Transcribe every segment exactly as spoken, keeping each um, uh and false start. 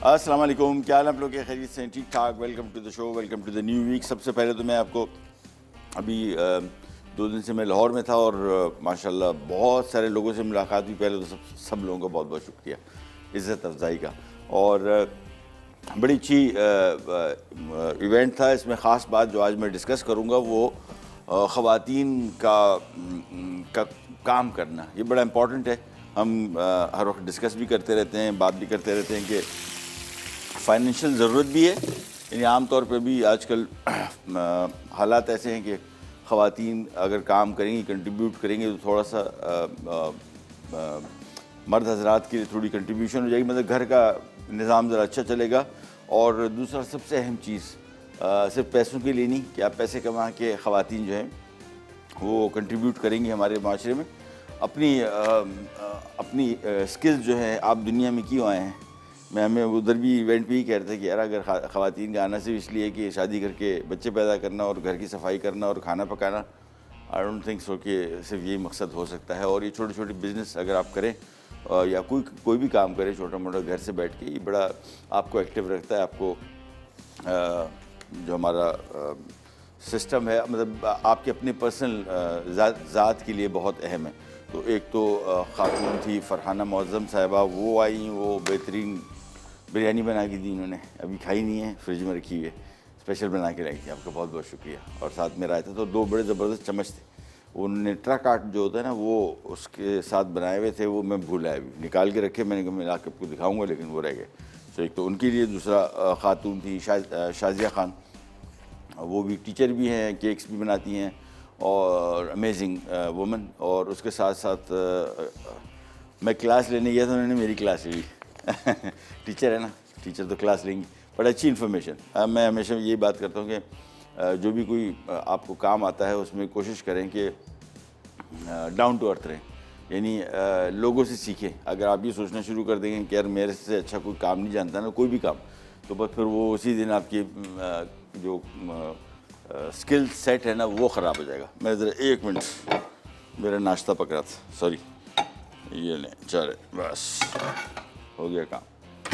अस्सलाम वालेकुम, क्या हाल आप लोग के खैरियत से? ठीक ठाक। Welcome to the show, welcome to the new week. सबसे पहले तो मैं आपको अभी दो दिन से मैं लाहौर में था और माशाल्लाह बहुत सारे लोगों से मुलाकात हुई। पहले तो सब सब लोगों का बहुत बहुत शुक्रिया इज़्ज़त अफजाई का। और बड़ी अच्छी इवेंट था। इसमें ख़ास बात जो आज मैं डिस्कस करूँगा वो ख़वातीन का, का काम करना, ये बड़ा इम्पॉर्टेंट है। हम आ, हर वक्त डिस्कस भी करते रहते हैं, बात भी करते रहते हैं कि फाइनेंशियल ज़रूरत भी है। यानी आम तौर पे भी आजकल हालात ऐसे हैं कि ख़वातीन अगर काम करेंगी, कंट्रीब्यूट करेंगे तो थोड़ा सा आ, आ, आ, मर्द हजरात के लिए थोड़ी कंट्रीब्यूशन हो जाएगी, मतलब घर का निज़ाम ज़रा अच्छा चलेगा। और दूसरा सबसे अहम चीज़ सिर्फ पैसों के लिए नहीं कि आप पैसे कमा के ख़वातीन जो हैं वो कंट्रीब्यूट करेंगी हमारे माशरे में। अपनी आ, आ, अपनी स्किल्स जो है आप दुनिया में क्यों आए हैं। मैं हमें उधर भी इवेंट पे ही कह रहे थे कि यार अगर ख़वातीन का आना सिर्फ इसलिए कि शादी करके बच्चे पैदा करना और घर की सफाई करना और खाना पकाना, आई डोंट थिंक सो कि सिर्फ यही मकसद हो सकता है। और ये छोटे छोटे बिज़नेस अगर आप करें या कोई कोई भी काम करें छोटा मोटा घर से बैठ के, ये बड़ा आपको एक्टिव रखता है। आपको आ, जो हमारा सिस्टम है, मतलब आपके अपने पर्सनल ज़ात के लिए बहुत अहम है। तो एक तो ख़ातून थी फ़रहाना मौज़म साहिबा, वो आई, वो बेहतरीन बिरयानी बना के दी उन्होंने, अभी खाई नहीं है, फ्रिज में रखी हुई है, स्पेशल बना के लाई थी। आपका बहुत बहुत शुक्रिया। और साथ में रायता था, तो दो बड़े ज़बरदस्त चम्मच थे। उन्होंने ट्रक आर्ट जो होता है ना वो उसके साथ बनाए हुए थे, वो मैं भूल आया, अभी निकाल के रखे, मैंने कहा मैं ला के आपको दिखाऊँगा, लेकिन वो रह गए। तो एक तो उनके लिए, दूसरा ख़ातून थी शाजिया ख़ान, वो भी टीचर भी हैं, केक्स भी बनाती हैं और अमेजिंग वुमन। और उसके साथ साथ आ, मैं क्लास लेने गया था, उन्होंने मेरी क्लास ली। टीचर है ना, टीचर तो क्लास लेंगी, बड़ा अच्छी इन्फॉर्मेशन। मैं हमेशा यही बात करता हूँ कि जो भी कोई आपको काम आता है उसमें कोशिश करें कि डाउन टू अर्थ रहें, यानी लोगों से सीखें। अगर आप ये सोचना शुरू कर देंगे कि यार मेरे से अच्छा कोई काम नहीं जानता ना, कोई भी काम, तो बस फिर वो उसी दिन आपकी जो स्किल सेट है ना वो ख़राब हो जाएगा। मैं ज़रा एक मिनट, मेरा नाश्ता पक रहा था, सॉरी, ये लें चले, बस हो गया काम।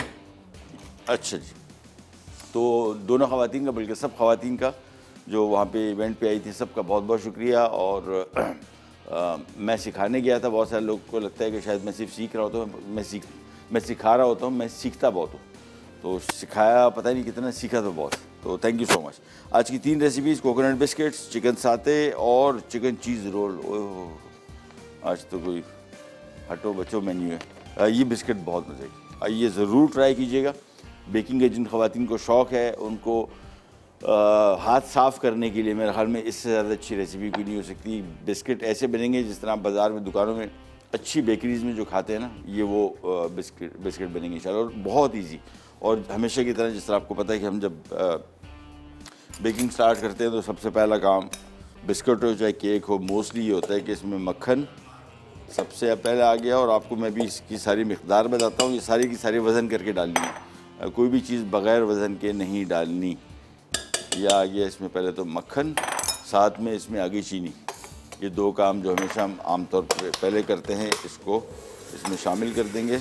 अच्छा जी, तो दोनों ख़वातीन का, बल्कि सब ख़वातीन का जो वहाँ पे इवेंट पे आई थी, सबका बहुत बहुत शुक्रिया। और आ, मैं सिखाने गया था, बहुत सारे लोगों को लगता है कि शायद मैं सिर्फ सीख रहा होता हूँ, मैं सीख मैं सिखा रहा होता हूँ, मैं सीखता बहुत हूँ। तो सिखाया पता नहीं कितना, सीखा तो बहुत। तो थैंक यू सो मच। आज की तीन रेसिपीज़, कोकोनट बिस्किट्स, चिकन साते और चिकन चीज़ रोल। ओह, आज तो कोई हटो बचो मेन्यू है। ये बिस्किट बहुत मज़े की, आइए ज़रूर ट्राई कीजिएगा। बेकिंग के जिन ख़वातीन को शौक़ है उनको आ, हाथ साफ़ करने के लिए मेरे ख्याल में इससे ज़्यादा अच्छी रेसिपी कोई नहीं हो सकती। बिस्किट ऐसे बनेंगे जिस तरह आप बाज़ार में, दुकानों में, अच्छी बेकरीज़ में जो खाते हैं ना, ये वो बिस्किट बिस्किट बनेंगे इंशाल्लाह। और बहुत ईजी, और हमेशा की तरह जिस तरह आपको पता है कि हम जब बेकिंग स्टार्ट करते हैं तो सबसे पहला काम बिस्किट हो चाहे केक हो, मोस्टली ये होता है कि इसमें मक्खन सबसे पहले आ गया। और आपको मैं भी इसकी सारी मिक़दार बताता हूँ, ये सारी की सारी वज़न करके डालनी है, कोई भी चीज़ बग़ैर वज़न के नहीं डालनी। यह आ गया इसमें पहले तो मक्खन, साथ में इसमें आ गई चीनी। ये दो काम जो हमेशा हम आमतौर पर पहले करते हैं, इसको इसमें शामिल कर देंगे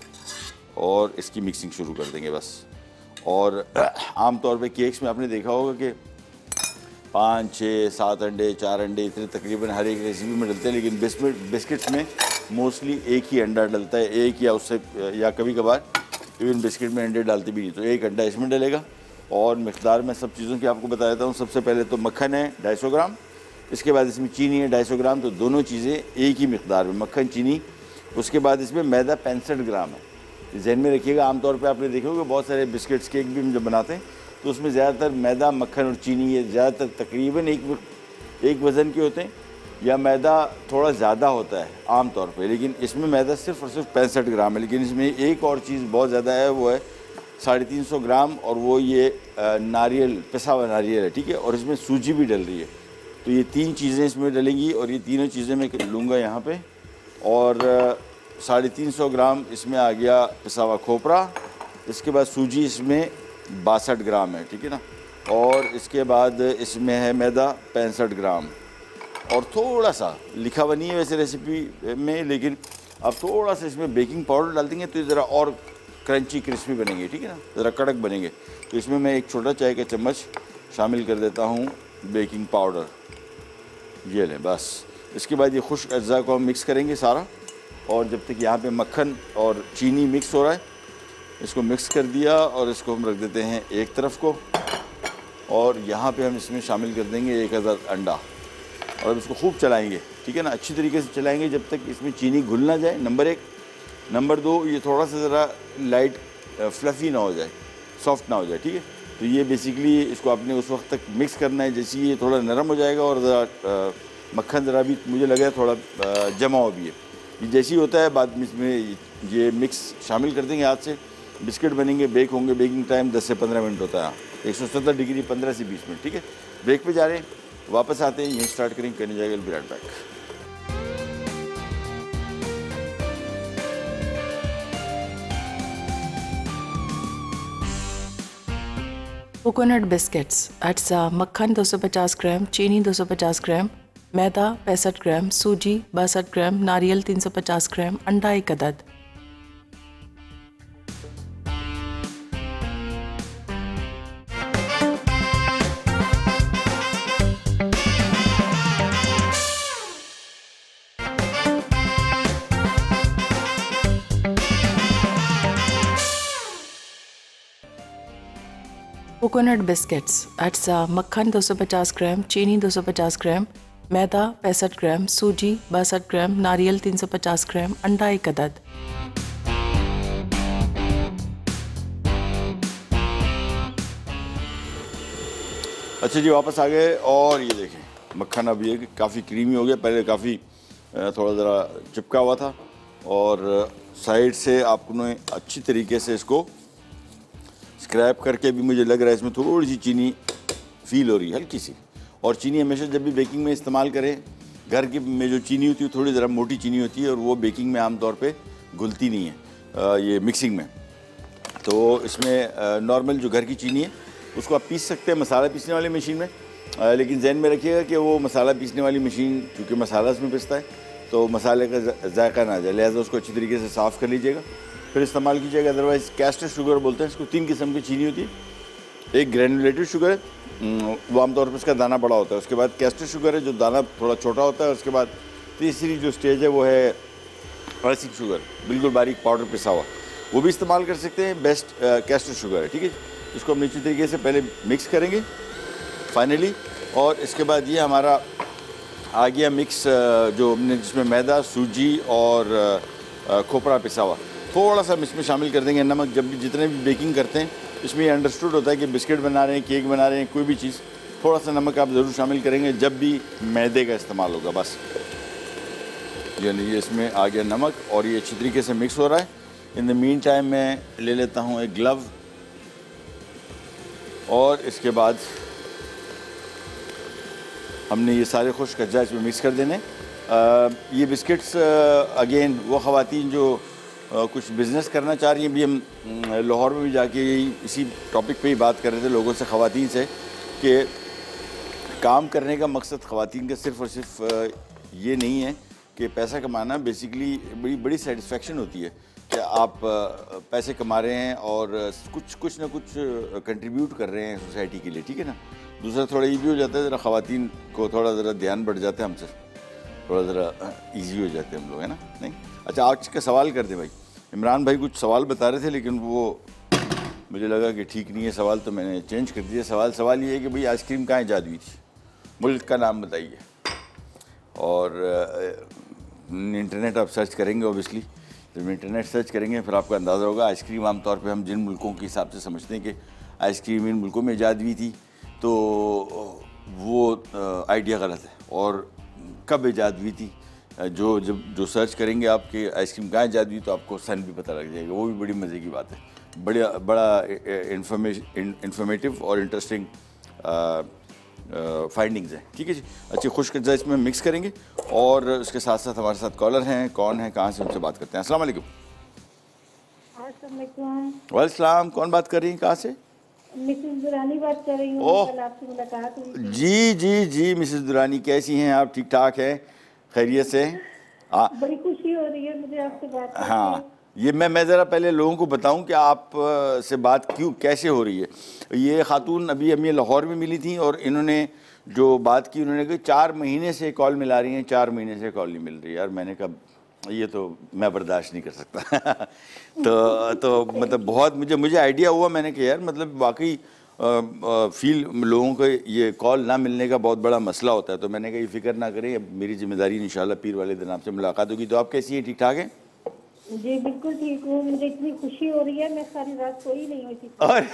और इसकी मिक्सिंग शुरू कर देंगे बस। और आम तौर पे केक्स में आपने देखा होगा कि पाँच छः सात अंडे, चार अंडे, इतने तकरीबन हर एक रेसिपी में डलते हैं, लेकिन बिस्किट बिस्किट्स में मोस्टली एक ही अंडा डलता है, एक या उससे, या कभी कभार इवन बिस्किट में अंडे डालते भी नहीं। तो एक अंडा इसमें डलेगा। और मिक़दार में सब चीज़ों की आपको बता देता हूँ। सबसे पहले तो मक्खन है ढाई सौ ग्राम, इसके बाद इसमें चीनी है ढाई सौ ग्राम, तो दोनों चीज़ें एक ही मिक़दार में, मक्खन चीनी। उसके बाद इसमें मैदा पैंसठ ग्राम है, जहन में रखिएगा। आमतौर पे आपने देखा होगा बहुत सारे बिस्किट्स, केक भी हम जब बनाते हैं तो उसमें ज़्यादातर मैदा, मक्खन और चीनी, ये ज़्यादातर तकरीबन एक एक वज़न के होते हैं, या मैदा थोड़ा ज़्यादा होता है आम तौर पे, लेकिन इसमें मैदा सिर्फ और सिर्फ पैंसठ ग्राम है। लेकिन इसमें एक और चीज़ बहुत ज़्यादा है, वो है साढ़े तीन सौ ग्राम, और वो ये नारियल, पिसा हुआ नारियल है, ठीक है। और इसमें सूजी भी डल रही है। तो ये तीन चीज़ें इसमें डलेंगी, और ये तीनों चीज़ें मैं लूँगा यहाँ पे। और साढ़े तीन सौ ग्राम इसमें आ गया पिसा हुआ खोपरा। इसके बाद सूजी इसमें बासठ ग्राम है, ठीक है ना। और इसके बाद इसमें है मैदा पैंसठ ग्राम, और थोड़ा सा लिखा हुआ नहीं है वैसे रेसिपी में, लेकिन अब थोड़ा सा इसमें बेकिंग पाउडर डाल देंगे तो ज़रा और क्रंची क्रिस्पी बनेंगे, ठीक है ना, ज़रा कड़क बनेंगे। तो इसमें मैं एक छोटा चाय का चम्मच शामिल कर देता हूँ बेकिंग पाउडर, ये लें बस। इसके बाद ये खुश्क अज्जा को हम मिक्स करेंगे सारा, और जब तक यहाँ पे मक्खन और चीनी मिक्स हो रहा है, इसको मिक्स कर दिया और इसको हम रख देते हैं एक तरफ को। और यहाँ पे हम इसमें शामिल कर देंगे एक हज़ार अंडा, और अब इसको खूब चलाएंगे, ठीक है ना, अच्छी तरीके से चलाएंगे जब तक इसमें चीनी घुल ना जाए, नंबर एक। नंबर दो, ये थोड़ा सा ज़रा लाइट फ्लफ़ी ना हो जाए, सॉफ्ट ना हो जाए, ठीक है। तो ये बेसिकली इसको आपने उस वक्त तक मिक्स करना है जैसे ये थोड़ा नरम हो जाएगा, और ज़रा मक्खन ज़रा भी मुझे लगा थोड़ा जमा हो भी है। ये जैसे ही होता है बाद में इसमें ये मिक्स शामिल कर देंगे हाथ से। बिस्किट बनेंगे, बेक होंगे। बेकिंग टाइम दस से पंद्रह मिनट होता है, एक सौ सत्तर डिग्री पंद्रह से बीस मिनट, ठीक है। ब्रेक पे जा रहे हैं, वापस आते हैं, यहीं स्टार्ट करेंगे, करने जाएगा be right back. Coconut biscuits अटसा, मक्खन दो सौ पचास ग्राम, चीनी दो सौ पचास ग्राम, मैदा पैंसठ ग्राम, सूजी बासठ ग्राम, नारियल तीन सौ पचास ग्राम, अंडा एक अदद। कोकोनट बिस्किट्स अटसा, मक्खन दो सौ पचास ग्राम, चीनी दो सौ पचास ग्राम, मैदा पैंसठ ग्राम, सूजी बासठ ग्राम, नारियल तीन सौ पचास ग्राम, अंडा एक अदद। अच्छा जी, वापस आ गए, और ये देखें मक्खन अब ये काफ़ी क्रीमी हो गया। पहले काफ़ी थोड़ा ज़रा चिपका हुआ था, और साइड से आपको अच्छी तरीके से इसको स्क्रैप करके भी मुझे लग रहा है इसमें थोड़ी सी चीनी फील हो रही है, हल्की सी। और चीनी हमेशा जब भी बेकिंग में इस्तेमाल करें, घर की में जो चीनी होती है थोड़ी ज़रा मोटी चीनी होती है, और वो बेकिंग में आमतौर पे घुलती नहीं है, आ, ये मिक्सिंग में। तो इसमें नॉर्मल जो घर की चीनी है उसको आप पीस सकते हैं मसाला पीसने वाली मशीन में, आ, लेकिन जहन में रखिएगा कि वो मसाला पीसने वाली मशीन चूँकि मसाला इसमें पिसता है तो मसाले का जायका ना आ जाए, लिहाजा उसको अच्छी तरीके से साफ़ कर लीजिएगा, फिर इस्तेमाल कीजिएगा। अदरवाइज़ कैस्टर शुगर बोलते हैं इसको, तीन किस्म की चीनी होती है। एक ग्रैनुलेटेड शुगर है, वो आमतौर पर इसका दाना बड़ा होता है। उसके बाद कैस्टर शुगर है जो दाना थोड़ा छोटा होता है। उसके बाद तीसरी जो स्टेज है वो है आइसिंग शुगर, बिल्कुल बारीक पाउडर पिसा हुआ, वो भी इस्तेमाल कर सकते हैं। बेस्ट कैस्टर शुगर है, ठीक है। इसको हम अच्छी तरीके से पहले मिक्स करेंगे फाइनली, और इसके बाद ये हमारा आ गया मिक्स जो हमने जिसमें मैदा, सूजी और खोपड़ा पिसा हुआ। थोड़ा सा इसमें शामिल कर देंगे नमक। जब भी जितने भी बेकिंग करते हैं इसमें ये अंडरस्टूड होता है कि बिस्किट बना रहे हैं, केक बना रहे हैं, कोई भी चीज़, थोड़ा सा नमक आप ज़रूर शामिल करेंगे जब भी मैदे का इस्तेमाल होगा। बस यानी ये इसमें आ गया नमक, और ये अच्छी तरीके से मिक्स हो रहा है। इन द मीन टाइम मैं ले लेता हूँ एक ग्लव, और इसके बाद हमने ये सारे खुश्क अज्जा इसमें मिक्स कर देने। आ, ये बिस्किट्स अगेन वो ख़वातीन जो आ, कुछ बिज़नेस करना चाह रही हैं, भी हम लाहौर में भी जाके इसी टॉपिक पे ही बात कर रहे थे लोगों से, ख़वातीन से, कि काम करने का मकसद ख़वातीन का सिर्फ़ और सिर्फ ये नहीं है कि पैसा कमाना। बेसिकली बड़ी बड़ी सेटिस्फेक्शन होती है कि आप पैसे कमा रहे हैं और कुछ कुछ ना कुछ कंट्रीब्यूट कर रहे हैं सोसाइटी के लिए, ठीक है ना। दूसरा थोड़ा ये भी हो जाता है, ज़रा ख़वातीन को थोड़ा ज़रा ध्यान बढ़ जाता है हमसे, थोड़ा ज़रा ईजी हो जाते हैं हम लोग, है ना। नहीं, अच्छा आज का सवाल कर दें भाई। इमरान भाई कुछ सवाल बता रहे थे, लेकिन वो मुझे लगा कि ठीक नहीं है सवाल, तो मैंने चेंज कर दिया सवाल। सवाल ये है कि भाई आइसक्रीम कहाँ ईजाद हुई थी, मुल्क का नाम बताइए। और इंटरनेट आप सर्च करेंगे, ओबियसली जब इंटरनेट सर्च करेंगे फिर आपको अंदाज़ा होगा। आइसक्रीम आमतौर पे हम जिन मुल्कों के हिसाब से समझते हैं कि आइसक्रीम इन मुल्कों में ईजाद हुई थी, तो वो आइडिया गलत है। और कब ईजाद हुई थी, जो जब जो सर्च करेंगे आपके आइसक्रीम कहाँ ईजाद हुई, तो आपको सन भी पता लग जाएगा। वो भी बड़ी मज़े की बात है, बड़ा बड़ा इंफॉर्मेशन इंफॉर्मेटिव और इंटरेस्टिंग फाइंडिंग्स हैं, ठीक है जी। अच्छे खुश्क अज्जा इसमें मिक्स करेंगे, और उसके साथ साथ हमारे साथ कॉलर हैं। कौन है, कहाँ से, उनसे बात करते हैं। अस्सलाम वालेकुम। वालेकुम सलाम। कौन बात कर रही हैं, कहाँ से? मिसेस दुरानी बात कर रही हूँ, कल आपसे मुलाकात हुई थी। जी जी जी मिसेस दुरानी, कैसी हैं आप? ठीक ठाक हैं, खैरियत से? हाँ, बड़ी खुशी हो रही है मुझे आपसे बात करके। हाँ ये मैं मैं ज़रा पहले लोगों को बताऊं कि आप से बात क्यों कैसे हो रही है। ये खातून अभी हमें लाहौर में मिली थी और इन्होंने जो बात की, उन्होंने कहा चार महीने से कॉल मिला रही हैं, चार महीने से कॉल नहीं मिल रही। यार मैंने कहा ये तो मैं बर्दाश्त नहीं कर सकता तो तो मतलब बहुत मुझे मुझे आइडिया हुआ, मैंने कहा यार मतलब वाकई फील लोगों को ये कॉल ना मिलने का बहुत बड़ा मसला होता है। तो मैंने कहा ये फिक्र ना करें, अब मेरी जिम्मेदारी इंशाल्लाह पीर वाले दिन आपसे मुलाकात होगी। तो आप कैसी हैं, ठीक ठाक हैं? जी बिल्कुल ठीक हूँ, मुझे इतनी खुशी हो रही है, मैं सारी रात सोई नहीं हुई थी और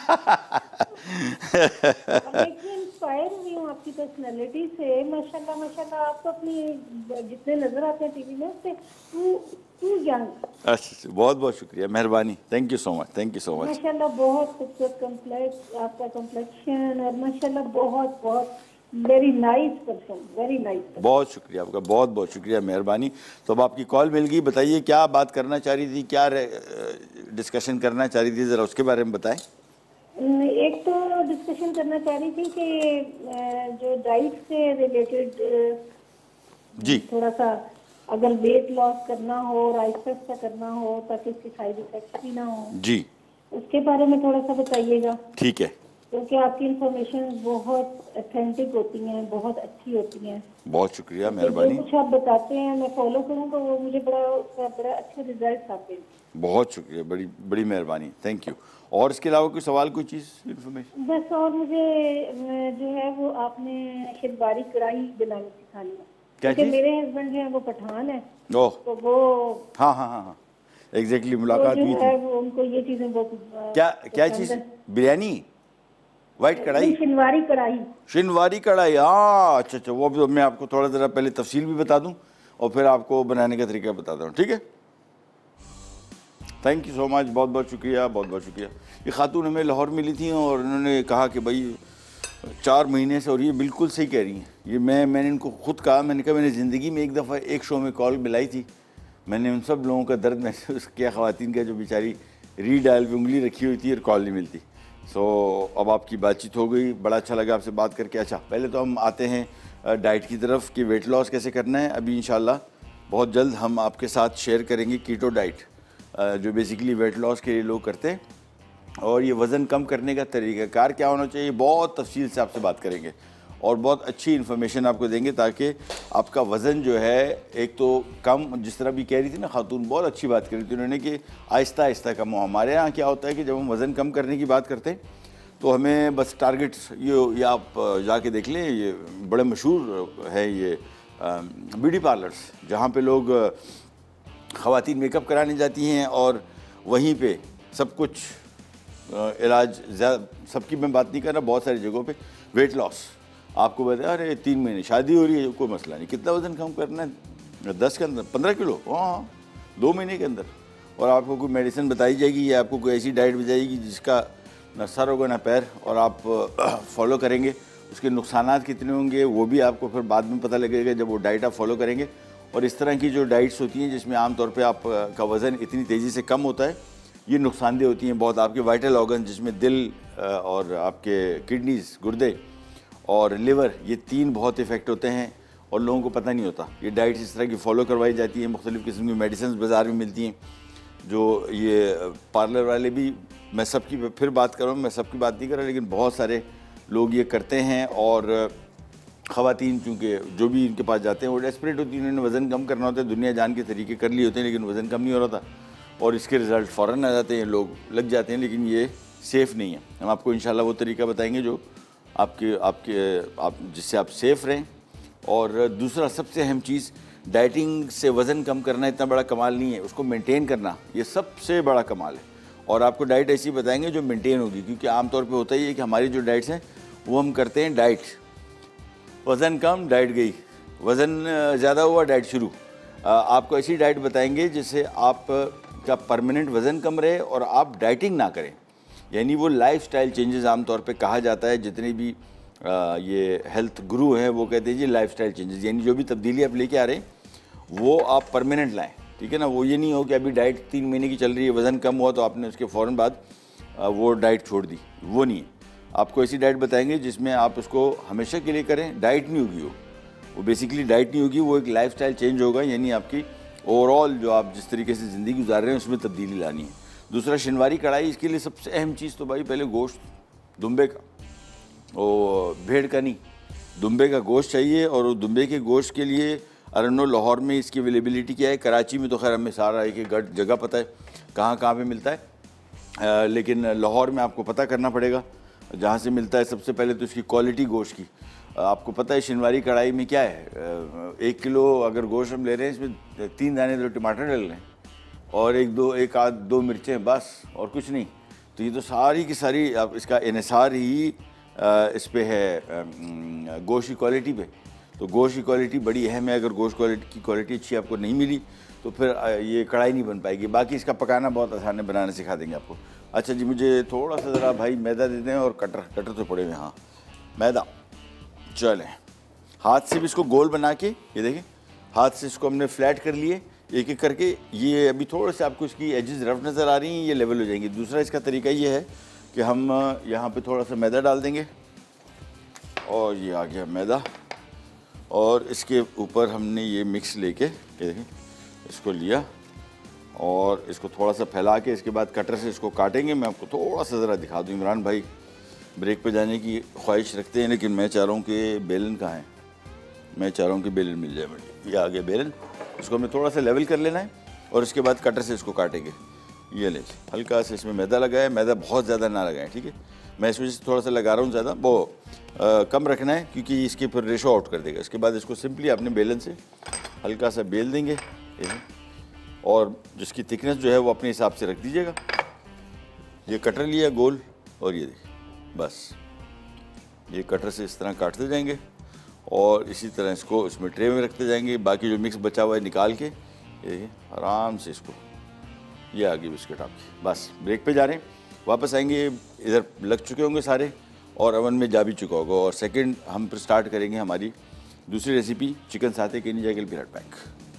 देखिए इंस्पायर हुई हूँ आपकी पर्सनालिटी से। माशाल्लाह माशाल्लाह, आप तो अपनी जितने नजर आते हैं टीवी में उससे टू टू यंग। अच्छा, बहुत बहुत शुक्रिया, मेहरबानी, thank you so much, thank you so much. माशाल्लाह बहुत खूबसूरत कम्प्लेक्स आपका कम्प्लेक्शन, और माशाल्लाह बहुत बहुत very nice person, very nice. बहुत शुक्रिया आपका, बहुत बहुत शुक्रिया, मेहरबानी। तो अब आपकी कॉल मिल गई, बताइए क्या बात करना चाह रही थी, क्या डिस्कशन करना चाह रही थी, ज़रा उसके बारे में बताएं। एक तो डिस्कशन करना चाह रही थी कि जो डाइट से रिलेटेड जी थोड़ा सा, अगर वेट लॉस करना हो और आहिस्ता करना हो ताकि इसके साइड इफेक्ट्स भी ना हो जी, उसके बारे में थोड़ा सा बताइएगा। ठीक है, क्योंकि आपकी इंफॉर्मेशन बहुत ऑथेंटिक होती हैं, बहुत अच्छी होती हैं। बहुत शुक्रिया, मेहरबानी। जो कुछ आप बताते हैं मैं फॉलो करूँ तो वो मुझे बड़ा बड़ा अच्छे रिजल्ट आते हैं। बहुत शुक्रिया, बड़ी बड़ी मेहरबानी, थैंक यू। और इसके अलावा कोई सवाल, कोई चीज़, इन्फॉर्मेशन? बस और मुझे जो है वो आपने शिनवारी कढ़ाई बनानी सिखानी है। क्या चीज़? मेरे हस्बैंड जो है वो पठान है, ओह तो वो हाँ हाँ हाँ हाँ एग्जैक्टली मुलाकात हुई थी। वो उनको ये चीज़ें बहुत क्या क्या चीज़? बिरयानी, वाइट कढ़ाई, शिनवारी कढ़ाई, शिनवारी कढ़ाई, हाँ अच्छा अच्छा, वो भी मैं आपको थोड़ा ज़रा पहले तफसील भी बता दूं और फिर आपको बनाने का तरीका बताता हूँ, ठीक है? थैंक यू सो मच, बहुत बहुत शुक्रिया, बहुत बहुत शुक्रिया। ये खातून हमें लाहौर मिली थी और उन्होंने कहा कि भाई चार महीने से, और ये बिल्कुल सही कह रही हैं। ये मैं मैंने इनको खुद कहा, मैंने कहा मैंने ज़िंदगी में एक दफ़ा एक शो में कॉल मिलाई थी, मैंने उन सब लोगों का दर्द महसूस किया, ख़वातीन का जो बेचारी री डायल पे उंगली रखी हुई थी और कॉल नहीं मिलती। सो so, अब आपकी बातचीत हो गई, बड़ा अच्छा लगा आपसे बात करके। अच्छा, पहले तो हम आते हैं डाइट की तरफ कि वेट लॉस कैसे करना है। अभी इंशाल्लाह बहुत जल्द हम आपके साथ शेयर करेंगे कीटो डाइट, जो बेसिकली वेट लॉस के लिए लोग करते हैं, और ये वज़न कम करने का तरीक़ाकार क्या होना चाहिए, बहुत तफसील से आपसे बात करेंगे और बहुत अच्छी इन्फॉर्मेशन आपको देंगे ताकि आपका वज़न जो है एक तो कम, जिस तरह भी कह रही थी ना खातून, बहुत अच्छी बात करी थी उन्होंने कि आहिस्ता आहिस्ता कम हो। हमारे यहाँ क्या होता है कि जब हम वज़न कम करने की बात करते हैं तो हमें बस टारगेट्स, ये ये आप जाके देख लें, ये बड़े मशहूर है ये ब्यूटी पार्लर्स, जहाँ पे लोग ख़वातीन मेकअप कराने जाती हैं और वहीं पे सब कुछ इलाज, ज़्यादा सबकी मैं बात नहीं कर रहा, बहुत सारी जगहों पे वेट लॉस आपको बताया, अरे तीन महीने शादी हो रही है, कोई मसला नहीं, कितना वज़न कम करना है, दस के अंदर, पंद्रह किलो, हाँ दो महीने के अंदर, और आपको कोई मेडिसिन बताई जाएगी या आपको कोई ऐसी डाइट बताएगी जिसका ना सर होगा ना पैर, और आप फॉलो करेंगे, उसके नुकसानात कितने होंगे वो भी आपको फिर बाद में पता लगेगा जब वो डाइट आप फॉलो करेंगे। और इस तरह की जो डाइट्स होती हैं जिसमें आमतौर पर आपका वज़न इतनी तेज़ी से कम होता है, ये नुकसानदेह होती हैं बहुत। आपके वाइटल ऑर्गन जिसमें दिल और आपके किडनीज़, गुर्दे और लिवर, ये तीन बहुत इफ़ेक्ट होते हैं और लोगों को पता नहीं होता। ये डाइट इस तरह की फॉलो करवाई जाती है, मुख्तलिफ़ किस्म की मेडिसिन बाज़ार में मिलती हैं, जो ये पार्लर वाले भी, मैं सबकी फिर बात कर रहा हूँ, मैं सबकी बात नहीं कर रहा, लेकिन बहुत सारे लोग ये करते हैं। और ख़वातीन चूँकि जो भी इनके पास जाते हैं वो डेस्परेट होती हैं, उन्होंने वज़न कम करना होता है, दुनिया जान के तरीके कर लिए होते हैं, लेकिन वज़न कम नहीं हो रहा था और इसके रिज़ल्ट फ़ौरन आ जाते हैं, लोग लग जाते हैं, लेकिन ये सेफ़ नहीं है। हम आपको इंशाल्लाह वो तरीका बताएंगे जो आपके आपके आप जिससे आप सेफ़ रहें। और दूसरा सबसे अहम चीज़, डाइटिंग से वज़न कम करना इतना बड़ा कमाल नहीं है, उसको मेंटेन करना ये सबसे बड़ा कमाल है। और आपको डाइट ऐसी बताएंगे जो मेंटेन होगी, क्योंकि आमतौर पे होता ही है कि हमारी जो डाइट्स हैं वो हम करते हैं डाइट, वज़न कम डाइट गई, वज़न ज़्यादा हुआ डाइट शुरू। आपको ऐसी डाइट बताएंगे जिससे आप का परमानेंट वज़न कम रहे और आप डाइटिंग ना करें, यानी वो लाइफस्टाइल चेंजेस आमतौर पे कहा जाता है। जितने भी आ, ये हेल्थ गुरु हैं वो कहते हैं जी लाइफस्टाइल चेंजेस, यानी जो भी तब्दीली आप लेके आ रहे हैं वो आप परमानेंट लाएं, ठीक है ना। वो ये नहीं हो कि अभी डाइट तीन महीने की चल रही है, वज़न कम हुआ तो आपने उसके फ़ौरन बाद आ, वो डाइट छोड़ दी, वो नहीं है। आपको ऐसी डाइट बताएंगे जिसमें आप उसको हमेशा के लिए करें। डाइट नहीं होगी वो वो बेसिकली डाइट नहीं होगी, वो एक लाइफस्टाइल चेंज होगा, यानी आपकी ओवरऑल जो आप जिस तरीके से ज़िंदगी गुजार रहे हैं उसमें तब्दीली लानी है। दूसरा शिनवारी कढ़ाई, इसके लिए सबसे अहम चीज़ तो भाई पहले गोश्त दुम्बे का, और भेड़ का नहीं, दुम्बे का गोश्त चाहिए। और दुम्बे के गोश्त के लिए अरनो लाहौर में इसकी अवेलेबिलिटी क्या है, कराची में तो खैर हमें सारा एक एक जगह पता है कहाँ कहाँ पे मिलता है, आ, लेकिन लाहौर में आपको पता करना पड़ेगा जहाँ से मिलता है। सबसे पहले तो इसकी क्वालिटी गोश्त की आपको पता है। शिनवारी कढ़ाई में क्या है, एक किलो अगर गोश्त हम ले रहे हैं इसमें तीन दाने दो टमाटर डल रहे हैं और एक दो एक आध दो मिर्चें बस, और कुछ नहीं। तो ये तो सारी की सारी आप इसका इन्हिसार ही इस पे है गोश्त की क्वालिटी पे। तो गोश्त की क्वालिटी बड़ी अहम है। अगर गोश्त क्वालिटी की क्वालिटी अच्छी आपको नहीं मिली तो फिर ये कढ़ाई नहीं बन पाएगी। बाकी इसका पकाना बहुत आसान है, बनाना सिखा देंगे आपको। अच्छा जी, मुझे थोड़ा सा ज़रा भाई मैदा दे दें और कटर कटर तो पड़े हुए, हाँ मैदा। चलें, हाथ से भी इसको गोल बना के, ये देखें हाथ से इसको हमने फ्लैट कर लिए एक एक करके। ये अभी थोड़े से आपको इसकी एजेस रफ नज़र आ रही हैं, ये लेवल हो जाएंगी। दूसरा इसका तरीका ये है कि हम यहाँ पे थोड़ा सा मैदा डाल देंगे और ये आ गया मैदा, और इसके ऊपर हमने ये मिक्स लेके, ये देखें इसको लिया और इसको थोड़ा सा फैला के इसके बाद कटर से इसको काटेंगे। मैं आपको थोड़ा सा ज़रा दिखा दूँ। इमरान भाई ब्रेक पे जाने की ख्वाहिश रखते हैं, लेकिन मैं चाह रहा हूँ कि बेलन कहाँ है, मैं चाह रहा हूँ कि बेलन मिल जाए मुझे। ये आ गया बेलन, इसको हमें थोड़ा सा लेवल कर लेना है और इसके बाद कटर से इसको काटेंगे। ये ले, हल्का सा इसमें मैदा लगाए, मैदा बहुत ज़्यादा ना लगाएं, ठीक है। मैं इस वजह से थोड़ा सा लगा रहा हूँ, ज़्यादा वो आ, कम रखना है क्योंकि इसके फिर रेशो आउट कर देगा। इसके बाद इसको सिंपली अपने बेलन से हल्का सा बेल देंगे ये, और जिसकी थिकनेस जो है वो अपने हिसाब से रख दीजिएगा। ये कटर लिया गोल, और ये देखिए बस ये कटर से इस तरह काटते जाएंगे और इसी तरह इसको इसमें ट्रे में रखते जाएंगे। बाकी जो मिक्स बचा हुआ है निकाल के, ये देखिए आराम से इसको, ये आ गई बिस्किट आपकी। बस ब्रेक पे जा रहे हैं, वापस आएंगे। इधर लग चुके होंगे सारे और अवन में जा भी चुका होगा। और सेकंड हम फिर स्टार्ट करेंगे हमारी दूसरी रेसिपी चिकन साते के। नहीं जाएगी बिराट पैक।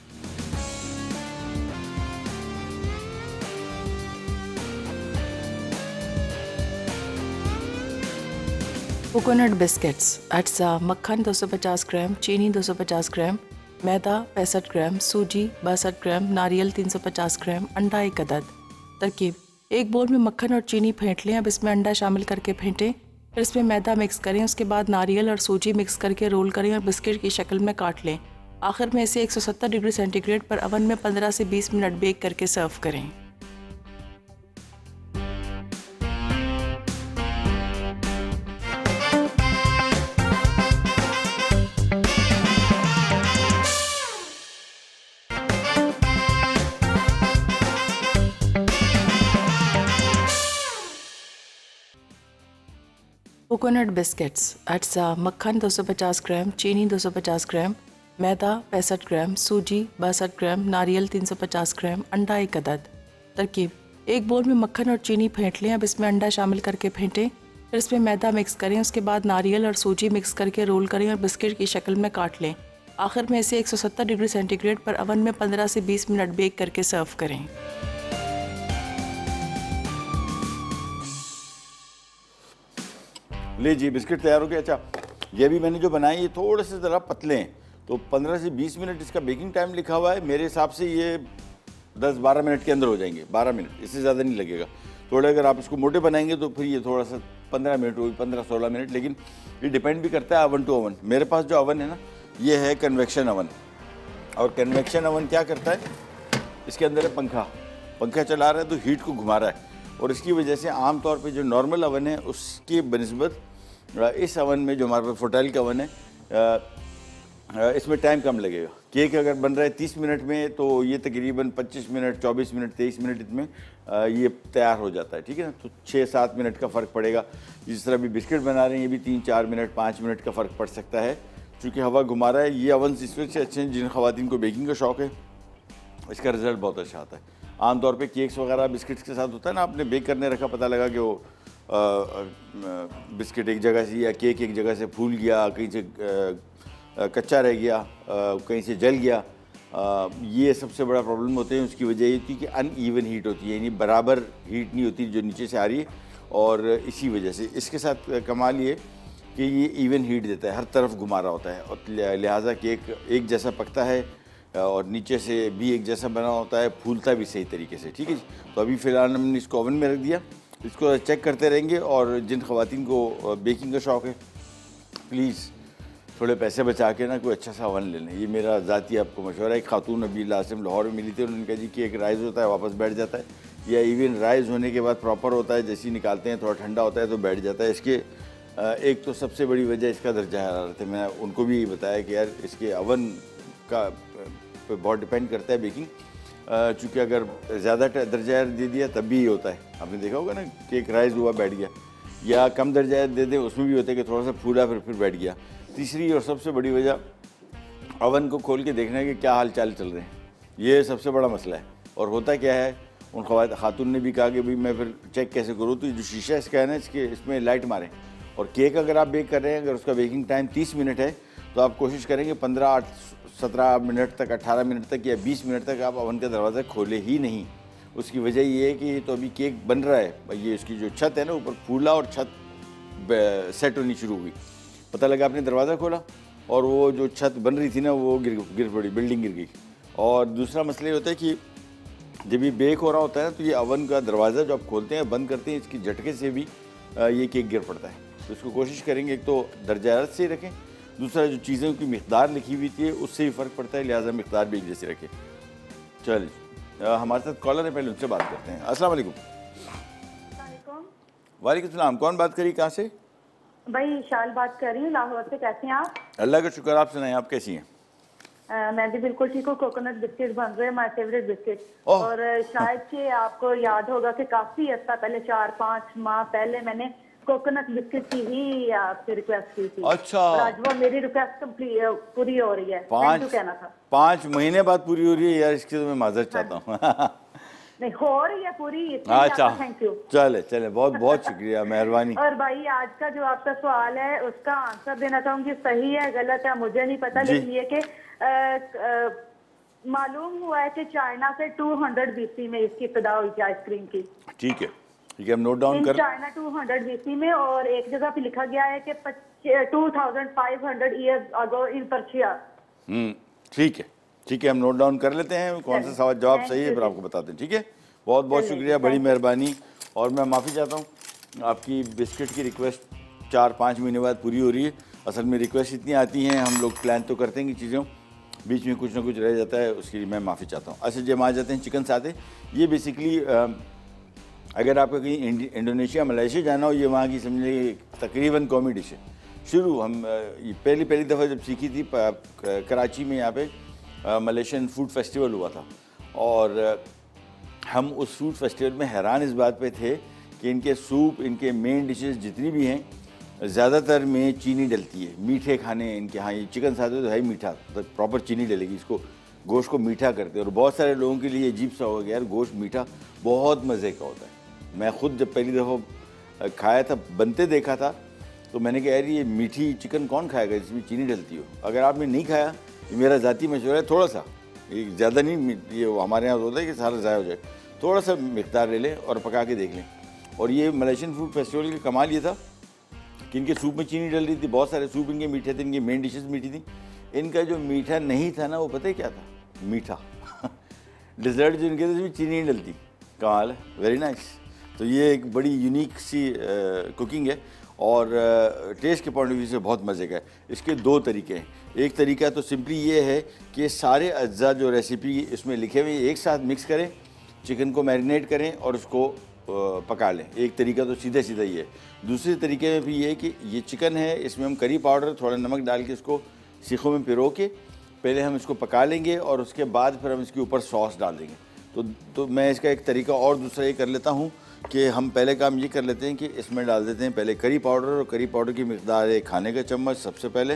कोकोनट बिस्किट्स एट्स मक्खन दो सौ पचास ग्राम, चीनी दो सौ पचास ग्राम, मैदा पैंसठ ग्राम, सूजी बासठ ग्राम, नारियल तीन सौ पचास ग्राम, अंडा एक अदद। तरकीब: एक बोल में मक्खन और चीनी फेंट लें। अब इसमें अंडा शामिल करके फेंटें, फिर इसमें मैदा मिक्स करें। उसके बाद नारियल और सूजी मिक्स करके रोल करें और बिस्किट की शक्ल में काट लें। आखिर में इसे एक सौ सत्तर डिग्री सेंटीग्रेड पर अवन में पंद्रह से बीस मिनट बेक करके सर्व करें। कोकोनट बिस्किट्स एट्स मक्खन दो सौ पचास ग्राम, चीनी दो सौ पचास ग्राम, मैदा पैंसठ ग्राम, सूजी बासठ ग्राम, नारियल तीन सौ पचास ग्राम, अंडा एक अदद। तरकीब: एक बोल में मक्खन और चीनी फेंट लें। अब इसमें अंडा शामिल करके फेंटें, फिर इसमें मैदा मिक्स करें। उसके बाद नारियल और सूजी मिक्स करके रोल करें और बिस्किट की शक्ल में काट लें। आखिर में इसे एक सौ सत्तर डिग्री सेंटीग्रेड पर अवन में पंद्रह से बीस मिनट बेक करके सर्व करें। ले जी, बिस्किट तैयार हो गया। अच्छा, ये भी मैंने जो बनाए ये थोड़े से ज़रा पतले हैं, तो पंद्रह से बीस मिनट इसका बेकिंग टाइम लिखा हुआ है। मेरे हिसाब से ये दस बारह मिनट के अंदर हो जाएंगे, बारह मिनट, इससे ज़्यादा नहीं लगेगा। थोड़े अगर आप इसको मोटे बनाएंगे तो फिर ये थोड़ा सा पंद्रह मिनट होगी, पंद्रह सोलह मिनट, लेकिन ये डिपेंड भी करता है अवन टू अवन। मेरे पास जो अवन है ना, ये है कन्वेक्शन अवन, और कन्वेक्शन अवन क्या करता है, इसके अंदर है पंखा, पंखा चला रहा है तो हीट को घुमा रहा है, और इसकी वजह से आम तौर पे जो नॉर्मल अवन है उसके बनिस्बत इस अवन में जो हमारे पास फोटाइल का अवन है इसमें टाइम कम लगेगा। केक अगर बन रहा है तीस मिनट में तो ये तकरीबन पच्चीस मिनट, चौबीस मिनट, तेईस मिनट इसमें ये तैयार हो जाता है, ठीक है ना। तो छः सात मिनट का फ़र्क पड़ेगा। जिस तरह भी बिस्किट बना रहे हैं ये भी तीन चार मिनट, पाँच मिनट का फ़र्क पड़ सकता है, चूँकि हवा घुमा रहा है। ये अवन इस वजह से अच्छे हैं जिन ख़वातीन को बेकिंग का शौक़ है, इसका रिज़ल्ट बहुत अच्छा आता है। आमतौर पे केक्स वगैरह बिस्किट्स के साथ होता है ना, आपने बेक करने रखा, पता लगा कि वो आ, आ, बिस्किट एक जगह से या केक एक जगह से फूल गया, कहीं से आ, आ, कच्चा रह गया, आ, कहीं से जल गया, आ, ये सबसे बड़ा प्रॉब्लम होते हैं। उसकी वजह ये थी कि अनइवन हीट होती है, यानी बराबर हीट नहीं होती जो नीचे से आ रही है, और इसी वजह से इसके साथ कमाल ये कि ये इवन हीट देता है, हर तरफ घुमा रहा होता है, और लिहाजा केक एक जैसा पकता है, और नीचे से भी एक जैसा बना होता है, फूलता भी सही तरीके से। ठीक है जी, तो अभी फ़िलहाल हमने इसको ओवन में रख दिया, इसको चेक करते रहेंगे। और जिन ख़वातीन को बेकिंग का शौक़ है प्लीज़ थोड़े पैसे बचा के ना कोई अच्छा सा ओवन ले लें। ये मेरा ज़ाती आपको मशवरा है। एक खातून अभी लास्ट टाइम लाहौर में मिली थी, उन्होंने कहा जी कि एक राइस होता है वापस बैठ जाता है, या इवन राइस होने के बाद प्रॉपर होता है, जैसे ही निकालते हैं थोड़ा ठंडा होता है तो बैठ जाता है। इसके एक तो सबसे बड़ी वजह इसका दर्जा हरारत है। मैं उनको भी बताया कि यार इसके ओवन का पे बहुत डिपेंड करता है बेकिंग, चूँकि अगर ज़्यादा दर्जा दे दिया तब भी ये होता है। आपने देखा होगा ना कि एक राइस हुआ बैठ गया, या कम दर्जा दे दें उसमें भी होता है कि थोड़ा सा फूला फिर फिर बैठ गया। तीसरी और सबसे बड़ी वजह ओवन को खोल के देखना है कि क्या हाल चाल चल रहे हैं, ये सबसे बड़ा मसला है। और होता क्या है, उन खातून ने भी कहा कि भाई मैं फिर चेक कैसे करूँ, तो जो शीशा इसका है ना इसके इसमें लाइट मारें। और केक अगर आप बेक कर रहे हैं, अगर उसका बेकिंग टाइम तीस मिनट है तो आप कोशिश करेंगे पंद्रह आठ सत्रह मिनट तक, अट्ठारह मिनट तक या बीस मिनट तक आप ओवन का दरवाज़ा खोले ही नहीं। उसकी वजह ये है कि तो अभी केक बन रहा है, ये इसकी जो छत है ना ऊपर फूला और छत सेट होनी शुरू हुई, पता लगा आपने दरवाज़ा खोला और वो जो छत बन रही थी ना वो गिर गिर पड़ी, बिल्डिंग गिर गई। और दूसरा मसला ये होता है कि जब ये बेक हो रहा होता है तो ये ओवन का दरवाज़ा जो आप खोलते हैं बंद करते हैं, इसकी झटके से भी ये केक गिर पड़ता है। तो इसको कोशिश करेंगे एक तो दर्जा हरारत से ही रखें, दूसरा जो चीज़ों की मिक़दार लिखी हुई थी उससे ही फ़र्क पड़ता है, लिहाजा मिक़दार भी एक जैसी रखें। चलिए हमारे साथ कॉलर है, पहले उनसे बात करते हैं। अस्सलाम वालेकुम। वालेकुम सलाम, कौन बात करी, कहाँ से? भाई शाल बात कर रही हूँ लाहौर से। कैसे हैं आप? अल्लाह का शुक्र, आप सुनाएं, आप कैसी हैं? आ, मैं भी बिल्कुल ठीक हूँ। कोकोनट बिस्किट बन रहे हैं, माय फेवरेट बिस्किट। और शायद कि आपको याद होगा कि काफी अर्सा पहले, चार पाँच माह पहले मैंने कोकोनट बिस्किट की ही आपसे रिक्वेस्ट की थी। अच्छा, और आज वो मेरी रिक्वेस्ट पूरी हो रही है। पाँच कहना था पाँच महीने बाद पूरी हो रही है यार, इसकी तो मैं माजरत चाहता हूँ। नहीं हो रही है पूरी। अच्छा, थैंक यू। चले चले, बहुत बहुत शुक्रिया, मेहरबानी। और भाई आज का जो आपका सवाल है उसका आंसर देना चाहूंगी, सही है गलत है मुझे नहीं पता, लेकिन ये कि मालूम हुआ है कि चाइना से दो सौ बीसी में इसकी इब्तिदा हुई थी आइसक्रीम की। ठीक है ठीक है, हम नोट डाउन कर। चाइना दो सौ बीसी में, और एक जगह पे लिखा गया है कि two thousand five hundred years ago in Persia. हम्म ठीक है ठीक है, हम नोट डाउन कर लेते हैं कौन सा सवाल जवाब सही है, फिर आपको बताते हैं। ठीक है, बहुत बहुत शुक्रिया, बड़ी मेहरबानी। और मैं माफ़ी चाहता हूँ, आपकी बिस्किट की रिक्वेस्ट चार पाँच महीने बाद पूरी हो रही है। असल में रिक्वेस्ट इतनी आती हैं, हम लोग प्लान तो करते हैं कि चीज़ों बीच में कुछ ना कुछ रह जाता है, उसके लिए मैं माफ़ी चाहता हूँ। अच्छा, जब आ जाते हैं चिकन साथे। ये बेसिकली अगर आपको कहीं इंडोनेशिया मलेशिया जाना हो, ये वहाँ की समझिए तकरीबन कौमी डिश है। शुरू हम ये पहली पहली दफ़ा जब सीखी थी कराची में, यहाँ पे मलेशियन फूड फेस्टिवल हुआ था, और हम उस फूड फेस्टिवल में हैरान इस बात पे थे कि इनके सूप, इनके मेन डिशेस जितनी भी हैं ज़्यादातर में चीनी डलती है। मीठे खाने इनके यहाँ, ये चिकन साथे तो है ही मीठा, तो प्रॉपर चीनी डलेगी, इसको गोश्त को मीठा करते हैं। और बहुत सारे लोगों के लिए अजीब सा हो गया यार, गोश्त मीठा बहुत मज़े का होता है। मैं ख़ुद जब पहली दफ़ा खाया था, बनते देखा था, तो मैंने कहा यार ये मीठी चिकन कौन खाएगा जिसमें चीनी डलती हो। अगर आपने नहीं खाया, ये मेरा ज़ाती मशवरा है, थोड़ा सा, ये ज़्यादा नहीं, ये हमारे यहाँ होता है कि सारा ज़ाया हो जाए, थोड़ा सा मिक़दार ले लें और पका के देख लें। और ये मलेशियन फूड फेस्टिवल का कमाल ये था कि इनके सूप में चीनी डल रही थी, बहुत सारे सूप इनके मीठे थे, इनकी मेन डिशेस मीठी थी। इनका जो मीठा नहीं था ना, वो पता है क्या था? मीठा डिज़र्ट जो इनके थे उसमें चीनी नहीं डलती। कमाल है, वेरी नाइस। तो ये एक बड़ी यूनिक सी कुकिंग है, और टेस्ट के पॉइंट ऑफ व्यू से बहुत मज़े का है। इसके दो तरीके हैं। एक तरीका तो सिंपली ये है कि सारे अज्जा जो रेसिपी इसमें लिखे हुए एक साथ मिक्स करें, चिकन को मैरिनेट करें और उसको पका लें। एक तरीका तो सीधा सीधा ही है। दूसरे तरीके में भी ये है कि ये चिकन है, इसमें हम करी पाउडर थोड़ा नमक डाल के इसको सीखों में पिरो के पहले हम इसको पका लेंगे, और उसके बाद फिर हम इसके ऊपर सॉस डाल देंगे। तो तो मैं इसका एक तरीका और दूसरा ये कर लेता हूँ कि हम पहले काम ये कर लेते हैं कि इसमें डाल देते हैं पहले करी पाउडर, और करी पाउडर की मिक़दार है खाने का चम्मच। सबसे पहले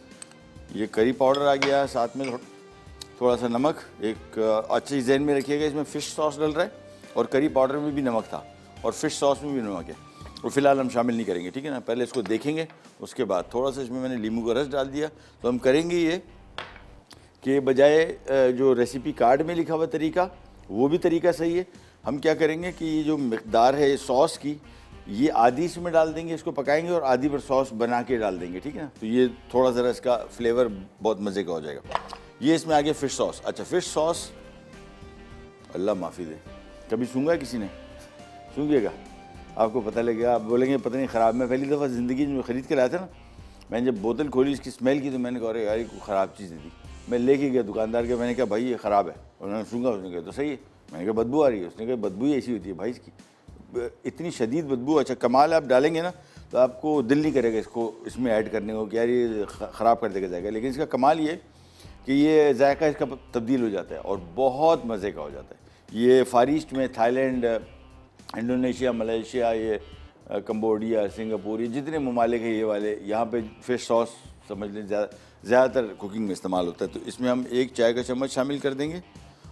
ये करी पाउडर आ गया, साथ में थोड़ा सा नमक। एक अच्छी जहन में रखिएगा, इसमें फ़िश सॉस डल रहा है, और करी पाउडर में भी नमक था, और फिश सॉस में भी नमक है, और फिलहाल हम शामिल नहीं करेंगे। ठीक है ना, पहले इसको देखेंगे, उसके बाद थोड़ा सा इसमें मैंने नींबू का रस डाल दिया। तो हम करेंगे ये कि बजाय जो रेसिपी कार्ड में लिखा हुआ तरीका, वो भी तरीका सही है। हम क्या करेंगे कि ये जो मिक़दार है सॉस की, ये आधी इसमें डाल देंगे, इसको पकाएंगे, और आधी पर सॉस बना के डाल देंगे। ठीक है ना, तो ये थोड़ा ज़रा इसका फ्लेवर बहुत मज़े का हो जाएगा। ये इसमें आ गया फ़िश सॉस। अच्छा, फ़िश सॉस अल्लाह माफ़ी दे, कभी सूंघा किसी ने? सूंघिएगा, आपको पता लगेगा, आप बोलेंगे पता नहीं ख़राब। मैं पहली दफ़ा ज़िंदगी में ख़रीद के लाया था ना, मैंने जब बोतल खोली, इसकी स्मेल की, तो मैंने कहा अरे यार ये कोई ख़राब चीज़ थी। मैं लेके गया दुकानदार के, मैंने कहा भाई ये ख़राब है, उन्होंने सूंघा, उसने कहा तो सही है। मैंने कहा बदबू आ रही है, उसने कहा बदबू ही ऐसी होती है भाई इसकी, इतनी शदीद बदबू। अच्छा, कमाल आप डालेंगे ना तो आपको दिल नहीं करेगा इसको इसमें ऐड करने को कि यार ये ख़राब कर देगा जाएगा, लेकिन इसका कमाल ये कि ये जायका इसका तब्दील हो जाता है और बहुत मज़े का हो जाता है। ये फार ईस्ट में थाईलैंड, इंडोनेशिया, मलेशिया, ये कंबोडिया, सिंगापुर, ये जितने ममालिक हैं ये वाले, यहाँ पे फ़िश सॉस समझ लें ज़्यादातर कुकिंग में इस्तेमाल होता है। तो इसमें हम एक चाय का चम्मच शामिल कर देंगे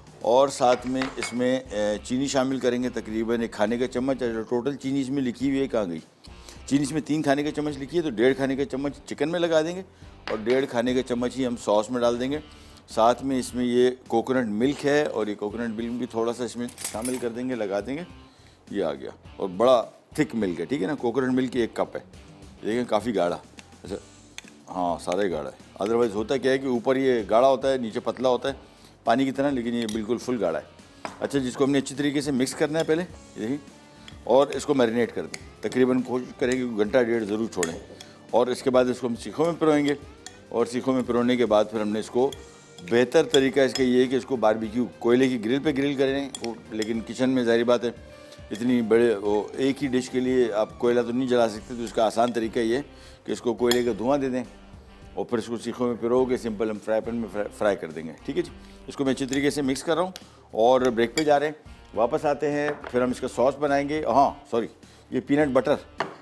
और साथ में इसमें चीनी शामिल करेंगे, तकरीबन एक खाने का चम्मच। टोटल चीनी इसमें लिखी हुई है, कहाँ गई चीनी? इसमें तीन खाने के चम्मच लिखी है, तो डेढ़ खाने का चम्मच चिकन में लगा देंगे और डेढ़ खाने का चम्मच ही हम सॉस में डाल देंगे। साथ में इसमें ये कोकोनट मिल्क है और ये कोकोनट मिल्क भी थोड़ा सा इसमें शामिल कर देंगे, लगा देंगे। ये आ गया और बड़ा थिक मिल्क है, ठीक है ना। कोकोनट मिल्क की एक कप है, देखें काफ़ी गाढ़ा। अच्छा हाँ, सारा ही गाढ़ा है। अदरवाइज़ होता क्या है कि ऊपर ये गाढ़ा होता है, नीचे पतला होता है पानी की तरह, लेकिन ये बिल्कुल फुल गाढ़ा है। अच्छा, जिसको हमने अच्छी तरीके से मिक्स करना है पहले, देखिए, और इसको मैरिनेट कर दें। तकरीबन कोशिश करेंगे कि घंटा डेढ़ ज़रूर छोड़ें और इसके बाद इसको हम सीखों में पिरोएंगे और सीखों में पिरोने के बाद फिर हमने इसको, बेहतर तरीका इसका ये है कि इसको बारबेक्यू कोयले की ग्रिल पे ग्रिल करें। वो लेकिन किचन में ज़ाहिर बात है इतनी बड़े वो एक ही डिश के लिए आप कोयला तो नहीं जला सकते, तो इसका आसान तरीका ये है कि इसको कोयले का धुआं दे दें और फिर इसको सीखों में पिरो के सिंपल हम फ्राई पैन में फ्राई कर देंगे, ठीक है जी। इसको मैं अच्छी तरीके से मिक्स कर रहा हूँ और ब्रेक पे जा रहे हैं, वापस आते हैं, फिर हम इसका सॉस बनाएंगे। हाँ सॉरी, ये पीनट बटर,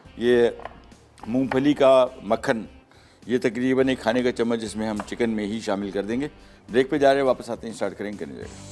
ये मूंगफली का मक्खन, ये तकरीबन एक खाने का चम्मच इसमें हम चिकन में ही शामिल कर देंगे। ब्रेक पे जा रहे हैं, वापस आते हैं, स्टार्ट करेंगे, करने जाएगा।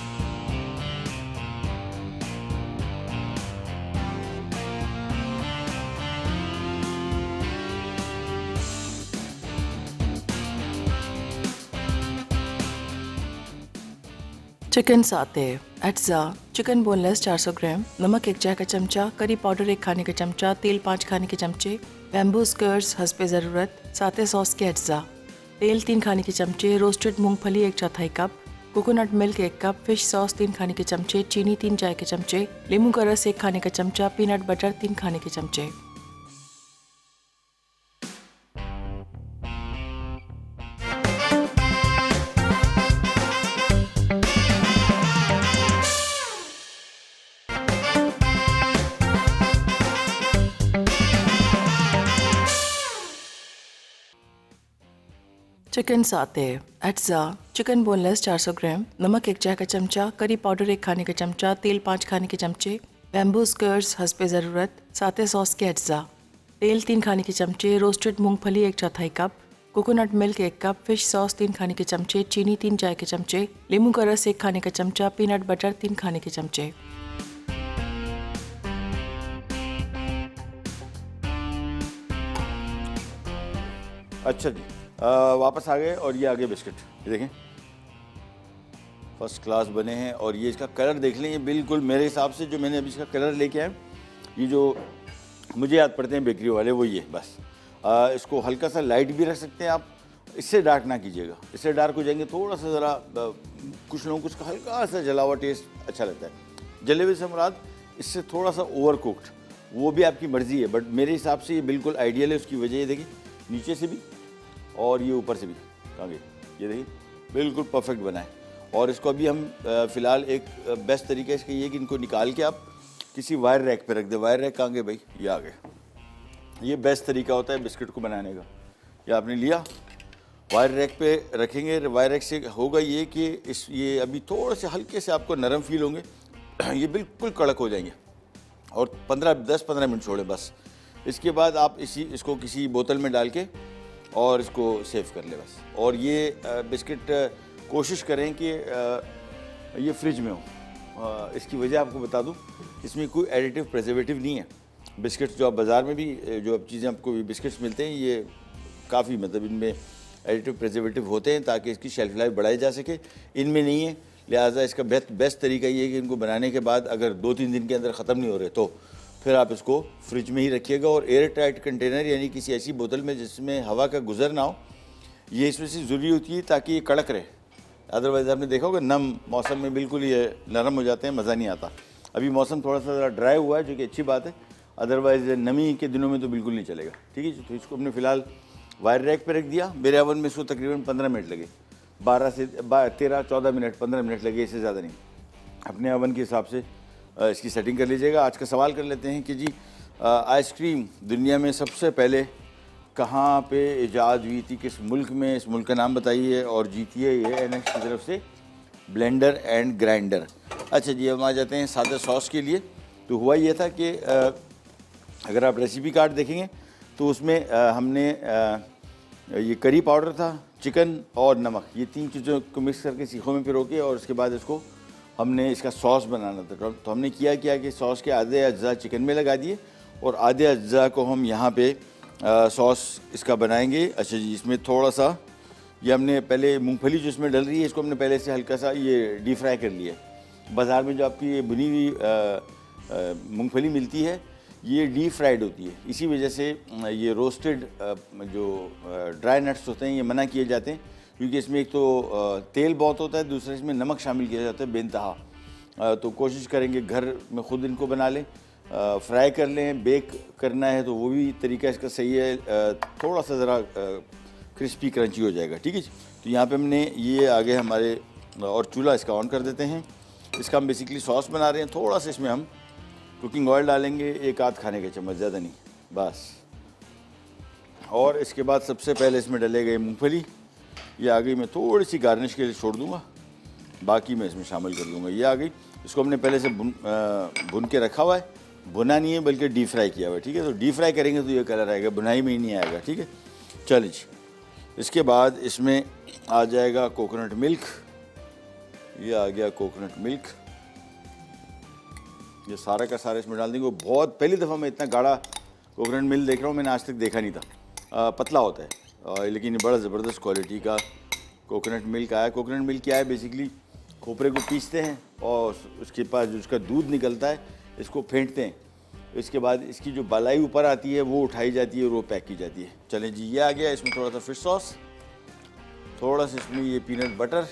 चिकन साते एट्जा, चिकन बोनलेस चार सौ ग्राम, नमक एक चाय का चमचा, करी पाउडर एक खाने का चमचा, तेल पाँच खाने के चमचे, बैम्बू स्क्यूअर्स हस्बे ज़रूरत, साते सॉस के एट्जा, तेल तीन खाने के चमचे, रोस्टेड मूंगफली एक चौथाई कप, कोकोनट मिल्क एक कप, फिश सॉस तीन खाने के चमचे, चीनी तीन चाय के चमचे, नींबू का रस एक खाने का चमचा, पीनट बटर तीन खाने के चमचे। चिकन साते एट्जा, चिकन बोनलेस चार सौ ग्राम, नमक एक चाय का चमचा, करी पाउडर एक खाने का चमचा, तेल पाँच खाने के चमचे, बैम्बू स्क्यूअर्स हस्बे ज़रूरत, साते सॉस के एट्जा, तेल तीन खाने के चमचे, रोस्टेड मूंगफली एक चौथाई कप, कोकोनट मिल्क एक कप, फिश सॉस तीन खाने के चमचे, चीनी तीन चाय के चमचे, नींबू का रस एक खाने का चमचा, पीनट बटर तीन खाने के चमचे। अच्छा जी, आ, वापस आ गए और ये आ गए बिस्किट, ये देखें फर्स्ट क्लास बने हैं। और ये इसका कलर देख लें, ये बिल्कुल मेरे हिसाब से जो मैंने अभी इसका कलर लेके आया, ये जो मुझे याद पड़ते हैं बेकरी वाले, वो ये बस। आ, इसको हल्का सा लाइट भी रख सकते हैं आप, इससे डार्क ना कीजिएगा, इससे डार्क हो जाएंगे थोड़ा सा, ज़रा कुछ लोगों को उसका हल्का सा जला हुआ टेस्ट अच्छा लगता है। जले हुए से मुराद इससे थोड़ा सा ओवर कुक्ड, वो भी आपकी मर्ज़ी है, बट मेरे हिसाब से ये बिल्कुल आइडियल है। उसकी वजह ये देखिए, नीचे से भी और ये ऊपर से भी, कहाँ गई, ये देखिए बिल्कुल परफेक्ट बना है। और इसको अभी हम फ़िलहाल एक बेस्ट तरीका इसका ये कि इनको निकाल के आप किसी वायर रैक पे रख दे। वायर रैक कहाँ गए भाई, ये आ गए। ये बेस्ट तरीका होता है बिस्किट को बनाने का। ये आपने लिया, वायर रैक पे रखेंगे। वायर रैक से होगा ये कि इस ये अभी थोड़े से हल्के से आपको नरम फील होंगे, ये बिल्कुल कड़क हो जाएंगे। और पंद्रह दस पंद्रह मिनट छोड़े बस। इसके बाद आप इसी इसको किसी बोतल में डाल के और इसको सेव कर ले बस। और ये बिस्किट कोशिश करें कि ये फ्रिज में हो। इसकी वजह आपको बता दूं, इसमें कोई एडिटिव प्रिजर्वेटिव नहीं है। बिस्किट्स जो आप बाज़ार में भी जो अब चीज़ें आपको बिस्किट्स मिलते हैं, ये काफ़ी मतलब इनमें एडिटिव प्रिजर्वेटिव होते हैं ताकि इसकी शेल्फ लाइफ बढ़ाई जा सके। इनमें नहीं है, लिहाजा इसका बेस्ट बेस्ट तरीका ये है कि इनको बनाने के बाद अगर दो तीन दिन के अंदर ख़त्म नहीं हो रहे तो फिर आप इसको फ्रिज में ही रखिएगा। और एयर टाइट कंटेनर यानी किसी ऐसी बोतल में जिसमें हवा का गुजर ना हो, ये इसमें से ज़रूरी होती है ताकि ये कड़क रहे। अदरवाइज़ आपने देखा होगा नम मौसम में बिल्कुल ये नरम हो जाते हैं, मज़ा नहीं आता। अभी मौसम थोड़ा सा ज़रा ड्राई हुआ है जो कि अच्छी बात है, अदरवाइज़ नमी के दिनों में तो बिल्कुल नहीं चलेगा। ठीक है, तो इसको हमने फ़िलहाल वायर रैक पे रख दिया। मेरे ओवन में इसको तकरीबन पंद्रह मिनट लगे, बारह से तेरह चौदह मिनट पंद्रह मिनट लगे, इससे ज़्यादा नहीं। अपने ओवन के हिसाब से इसकी सेटिंग कर लीजिएगा। आज का सवाल कर लेते हैं कि जी आइसक्रीम दुनिया में सबसे पहले कहाँ पे इजाद हुई थी, किस मुल्क में, इस मुल्क का नाम बताइए और जीतिए ये एन एक्स की तरफ से ब्लेंडर एंड ग्राइंडर। अच्छा जी, हम आ जाते हैं सादा सॉस के लिए। तो हुआ ये था कि अगर आप रेसिपी कार्ड देखेंगे तो उसमें आ, हमने आ, ये करी पाउडर था, चिकन और नमक, ये तीन चीज़ों को मिक्स करके सीखों में पिरो के और उसके बाद इसको हमने इसका सॉस बनाना था। तो हमने किया क्या कि सॉस के आधे अज्जा चिकन में लगा दिए और आधे अज्जा को हम यहाँ पे आ, सॉस इसका बनाएंगे। अच्छा जी, इसमें थोड़ा सा ये हमने पहले मूंगफली जो इसमें डल रही है इसको हमने पहले से हल्का सा ये डीप फ्राई कर लिया है। बाज़ार में जो आपकी ये भुनी हुई मूंगफली मिलती है ये डीप फ्राइड होती है, इसी वजह से ये रोस्टेड जो ड्राई नट्स होते हैं ये मना किए जाते हैं, क्योंकि इसमें एक तो तेल बहुत होता है, दूसरा इसमें नमक शामिल किया जाता है बेनतहा। तो कोशिश करेंगे घर में ख़ुद इनको बना लें, फ्राई कर लें। बेक करना है तो वो भी तरीका इसका सही है, थोड़ा सा ज़रा क्रिस्पी क्रंची हो जाएगा। ठीक है जी, तो यहाँ पे हमने ये आगे हमारे और चूल्हा इसका ऑन कर देते हैं। इसका हम बेसिकली सॉस बना रहे हैं। थोड़ा सा इसमें हम कुकिंग ऑयल डालेंगे, एक आध खाने का चम्मच, ज़्यादा नहीं बस। और इसके बाद सबसे पहले इसमें डले गए मूँगफली, ये आ गई, मैं थोड़ी सी गार्निश के लिए छोड़ दूँगा, बाकी मैं इसमें शामिल कर दूँगा। ये आ गई, इसको हमने पहले से भुन भुन के रखा हुआ है, भुना नहीं है बल्कि डीप फ्राई किया हुआ है। ठीक है, तो डीप फ्राई करेंगे तो ये कलर आएगा, भुनाई में ही नहीं आएगा। ठीक है, चलिए जी। इसके बाद इसमें आ जाएगा कोकोनट मिल्क, ये आ गया कोकोनट मिल्क, ये सारा का सारा इसमें डाल देंगे। बहुत पहली दफ़ा मैं इतना गाढ़ा कोकोनट मिल्क देख रहा हूँ, मैंने आज तक देखा नहीं था। आ, पतला होता है आ, लेकिन ये बड़ा ज़बरदस्त क्वालिटी का कोकोनट मिल्क आया। कोकोनट मिल्क क्या है, बेसिकली खोपरे को पीसते हैं और उसके पास जो उसका दूध निकलता है इसको फेंटते हैं, इसके बाद इसकी जो बालाई ऊपर आती है वो उठाई जाती है और वो पैक की जाती है। चलें जी, ये आ गया। इसमें थोड़ा सा फिश सॉस, थोड़ा सा इसमें ये पीनट बटर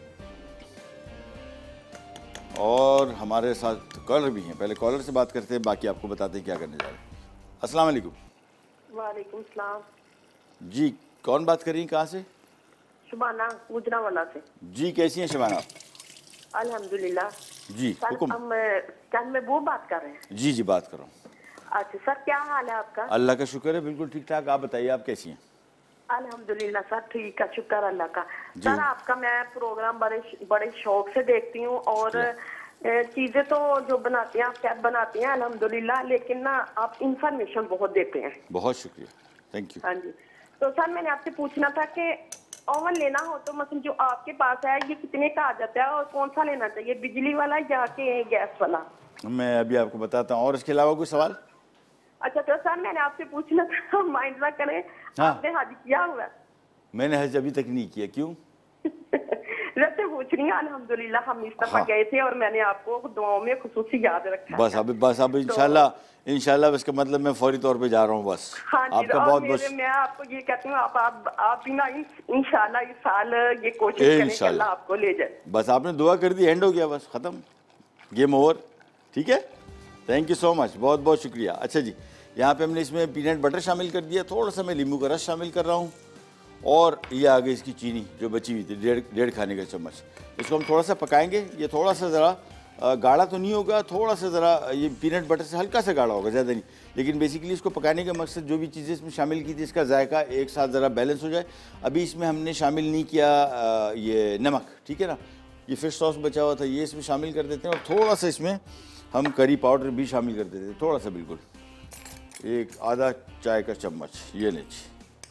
और हमारे साथ कॉलर भी हैं। पहले कॉलर से बात करते हैं, बाकी आपको बताते हैं क्या करने जा रहे हैं। अस्सलाम वालेकुम। वालेकुम सलाम जी, कौन बात कर रही हैं, कहाँ से? शुबाना गुजरावाला से। जी, कैसी हैं शबाना आप? अल्हम्दुलिल्लाह जी, सर, हुक्म। हम क्या मैं वो बात कर रहे हैं? जी जी, बात कर रहा हूँ। अच्छा सर, क्या हाल है आपका? अल्लाह का शुक्र है, बिल्कुल ठीक ठाक। आप बताइए, आप कैसी हैं? अल्हम्दुलिल्लाह सर, ठीक है, शुक्र अल्लाह का। सर, आपका मैं प्रोग्राम बड़े बड़े शौक से देखती हूँ और चीजें तो जो बनाती हैं आप क्या बनाती हैं अल्हम्दुलिल्लाह, लेकिन ना आप इंफॉर्मेशन बहुत देते हैं। बहुत शुक्रिया, थैंक यू। हाँ जी, तो सर मैंने आपसे पूछना था कि ओवन लेना हो तो मतलब जो आपके पास है ये कितने का आ जाता है और कौन सा लेना चाहिए, बिजली वाला या के गैस वाला? मैं अभी आपको बताता हूँ। और इसके अलावा कोई सवाल? अच्छा तो सर मैंने आपसे पूछना था, माइंड ना करें, हाँ। आपने हज किया हुआ है? मैंने हज अभी तक नहीं किया। क्यों? वैसे पूछ रही हैं, अल्हम्दुलिल्लाह हम इस दफा हाँ। गए थे और मैंने आपको दुआओं में खुसूसी याद रखा। बस अब बस अब इंशाल्लाह इंशाल्लाह इसका मतलब मैं फौरी तौर पे जा रहा हूँ बस। हाँ जी, आपका और बहुत मेरे, बहुत मैं आपको ये कहती हूँ आप आप आप भी ना इंशाल्लाह इस साल ये कोशिश करें कि अल्लाह आपको ले जाए। बस आपने दुआ कर दी, एंड हो गया, बस खत्म, गेम ओवर। ठीक है, थैंक यू सो मच, बहुत बहुत शुक्रिया। अच्छा जी, यहाँ पे हमने इसमें पीनट बटर शामिल कर दिया, थोड़ा सा मैं नींबू का रस शामिल कर रहा हूँ और ये आ गई इसकी चीनी जो बची हुई थी, डेढ़ डेढ़ खाने का चम्मच। इसको हम थोड़ा सा पकाएंगे। ये थोड़ा सा ज़रा गाढ़ा तो नहीं होगा, थोड़ा सा ज़रा ये पीनट बटर से हल्का सा गाढ़ा होगा, ज़्यादा नहीं। लेकिन बेसिकली इसको पकाने का मकसद जो भी चीज़ें इसमें शामिल की थी इसका जायका एक साथ ज़रा बैलेंस हो जाए। अभी इसमें हमने शामिल नहीं किया ये नमक, ठीक है ना। ये फिश सॉस बचा हुआ था, ये इसमें शामिल कर देते हैं और थोड़ा सा इसमें हम करी पाउडर भी शामिल कर देते हैं, थोड़ा सा, बिल्कुल एक आधा चाय का चम्मच, ये लीजिए,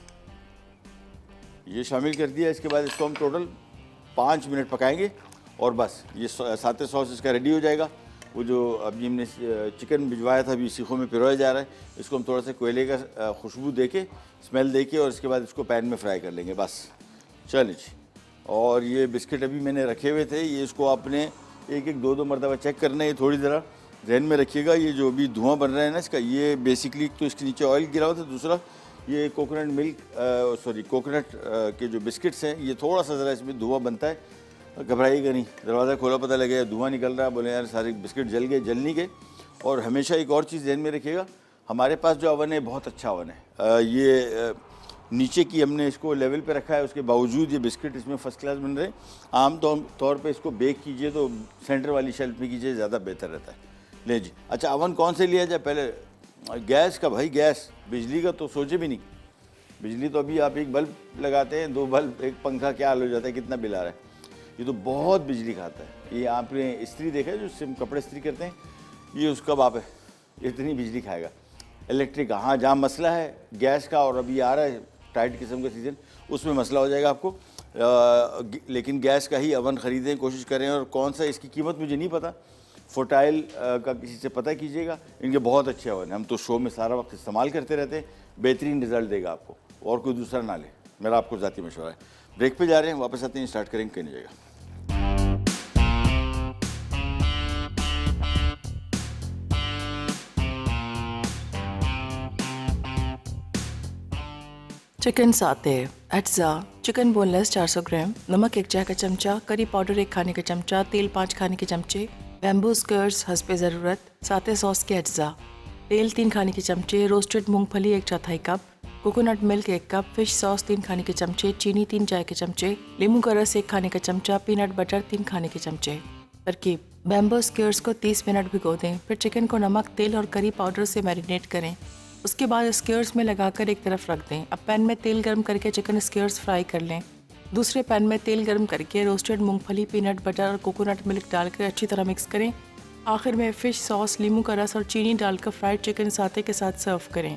ये शामिल कर दिया। इसके बाद इसको हम टोटल पाँच मिनट पकाएंगे और बस ये साते सॉस इसका रेडी हो जाएगा। वो जो अभी हमने चिकन भिजवाया था अभी सीखों में पिरोया जा रहा है, इसको हम थोड़ा सा कोयले का खुशबू देके, स्मेल देके और इसके बाद इसको पैन में फ्राई कर लेंगे बस। चलिए जी, और ये बिस्किट अभी मैंने रखे हुए थे, ये इसको आपने एक एक दो दो मरतबा चेक करना है, ये थोड़ी ज़रा जहन में रखिएगा। ये जो भी धुआं बन रहा है ना इसका, ये बेसिकली तो इसके नीचे ऑयल गिरा हुआ था, दूसरा ये कोकोनट मिल्क सॉरी कोकोनट के जो बिस्किट्स हैं, ये थोड़ा सा ज़रा इसमें धुआं बनता है घबराइएगा नहीं, दरवाज़ा खोला पता लगे धुआं निकल रहा है, बोले यार सारे बिस्किट जल गए, जल नहीं गए। और हमेशा एक और चीज़ ध्यान में रखिएगा, हमारे पास जो अवन है बहुत अच्छा अवन है। आ, ये आ, नीचे की हमने इसको लेवल पे रखा है, उसके बावजूद ये बिस्किट इसमें फर्स्ट क्लास बन रहे हैं। आम तौर पे इसको बेक कीजिए तो सेंटर वाली शेल्फ में कीजिए, ज़्यादा बेहतर रहता है। ले जी, अच्छा अवन कौन से लिया जाए? पहले गैस का, भाई गैस, बिजली का तो सोचे भी नहीं। बिजली तो अभी आप एक बल्ब लगाते हैं, दो बल्ब, एक पंखा, क्या हाल हो जाता है, कितना बिल आ रहा है। ये तो बहुत बिजली खाता है। ये आपने इस्त्री देखा है, जो सिम कपड़े इस्त्री करते हैं, ये उसका बाप है, इतनी बिजली खाएगा। इलेक्ट्रिक, हाँ जहाँ मसला है गैस का, और अभी आ रहा है टाइट किस्म का सीज़न, उसमें मसला हो जाएगा आपको। आ, लेकिन गैस का ही अवन ख़रीदें, कोशिश करें। और कौन सा, इसकी कीमत मुझे नहीं पता, फोटाइल का किसी से पता कीजिएगा। इनके बहुत अच्छे अवन हैं, हम तो शो में सारा वक्त इस्तेमाल करते रहते हैं, बेहतरीन रिजल्ट देगा आपको, और कोई दूसरा ना ले, मेरा आपको ज़ाती मशवरा है। ब्रेक पे जा रहे हैं, वापस आते हैं, स्टार्ट करेंगे, कहीं नहीं जाएगा। चिकन साते, अज्जा, चिकन बोनलेस चार सौ ग्राम, नमक एक चाय का चमचा, करी पाउडर एक खाने का चमचा, तेल पाँच खाने के चमचे, बैम्बू स्क्यूअर्स हस्बे ज़रूरत, साते सॉस के अज्जा, तेल तीन खाने के चमचे, रोस्टेड मूंगफली एक चौथाई कप, कोकोनट मिल्क एक कप, फिश सॉस तीन खाने के चमचे, चीनी तीन चाय के चमचे, नींबू का रस एक खाने का चमचा, पीनट बटर तीन खाने के चमचे। तरकीब, बैम्बू स्क्यूअर्स को तीस मिनट भिगो दें, फिर चिकन को नमक, तेल और करी पाउडर से मैरिनेट करें। उसके बाद स्क्यूअर्स में लगाकर एक तरफ रख दें। अब पैन में तेल गर्म करके चिकन स्क्यूअर्स फ्राई कर लें। दूसरे पैन में तेल गर्म करके रोस्टेड मूंगफली, पीनट बटर और कोकोनट मिल्क डालकर अच्छी तरह मिक्स करें। आखिर में फ़िश सॉस, नींबू का रस और चीनी डालकर फ्राइड चिकन साते के साथ सर्व करें।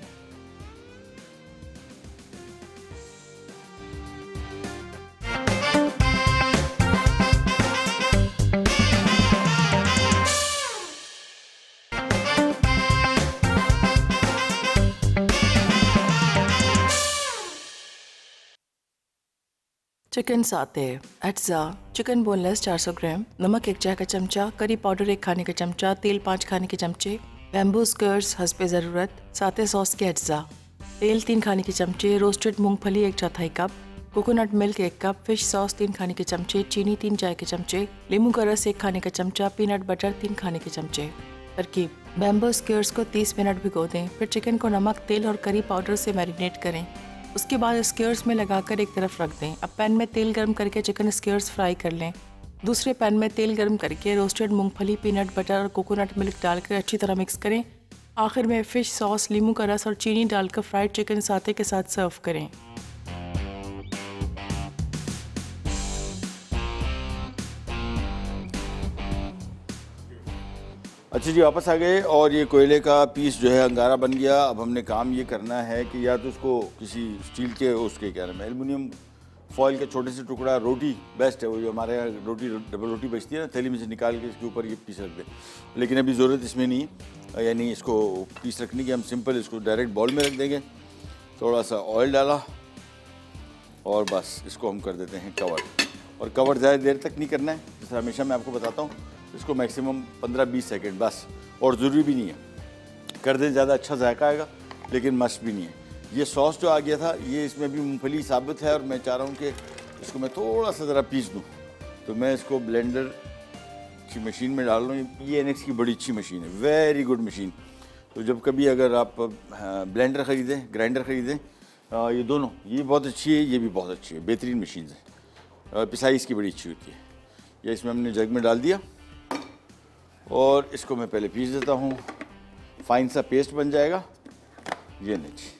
चिकन साते, अज्जा, चिकन बोनलेस चार सौ ग्राम, नमक एक चाय का चमचा, करी पाउडर एक खाने का चमचा, तेल पाँच खाने के चमचे, बैम्बू स्क्यूअर्स हस्बे ज़रूरत, साते सॉस के अज्जा, तेल तीन खाने के चमचे, रोस्टेड मूंगफली एक चौथाई कप, कोकोनट मिल्क एक कप, फिश सॉस तीन खाने के चमचे, चीनी तीन चाय के चमचे, नींबू का रस एक खाने का चमचा, पीनट बटर तीन खाने के चमचे। तरकीब, बैम्बू स्क्यूअर्स को तीस मिनट भिगो दें, फिर चिकन को नमक, तेल और करी पाउडर से मैरिनेट करें। उसके बाद स्क्यूअर्स में लगाकर एक तरफ रख दें। अब पैन में तेल गर्म करके चिकन स्क्यूअर्स फ्राई कर लें। दूसरे पैन में तेल गर्म करके रोस्टेड मूंगफली, पीनट बटर और कोकोनट मिल्क डालकर अच्छी तरह मिक्स करें। आखिर में फ़िश सॉस, नींबू का रस और चीनी डालकर फ्राइड चिकन साते के साथ सर्व करें। अच्छा जी, वापस आ गए और ये कोयले का पीस जो है अंगारा बन गया। अब हमने काम ये करना है कि या तो उसको किसी स्टील के, उसके क्या नाम है, एल्युमिनियम फॉइल के छोटे से टुकड़ा, रोटी बेस्ट है वो, जो हमारे यहाँ रोटी डबल रोटी बचती है ना, थैली में से निकाल के इसके ऊपर ये पीस रख दें। लेकिन अभी ज़रूरत इसमें नहीं है, यानी इसको पीस रखने की, हम सिंपल इसको डायरेक्ट बाउल में रख देंगे। थोड़ा सा ऑयल डाला और बस इसको हम कर देते हैं कवर। और कवर ज़्यादा देर तक नहीं करना है, जैसे हमेशा मैं आपको बताता हूँ, इसको मैक्सिमम पंद्रह बीस सेकंड बस, और ज़रूरी भी नहीं है कर दें, ज़्यादा अच्छा जायका आएगा, लेकिन मस्ट भी नहीं है। ये सॉस जो आ गया था, ये इसमें भी मूंगफली साबित है, और मैं चाह रहा हूँ कि इसको मैं थोड़ा सा ज़रा पीस दूँ। तो मैं इसको ब्लेंडर की मशीन में डाल रहा हूँ। ये एनएक्स की बड़ी अच्छी मशीन है, वेरी गुड मशीन। तो जब कभी अगर आप ब्लेंडर ख़रीदें, ग्राइंडर ख़रीदें, ये दोनों, ये बहुत अच्छी है, ये भी बहुत अच्छी है, बेहतरीन मशीन है, पिसाई इसकी बड़ी अच्छी होती है। ये इसमें हमने जग में डाल दिया और इसको मैं पहले पीस देता हूँ, फाइन सा पेस्ट बन जाएगा। ये नहीं जी,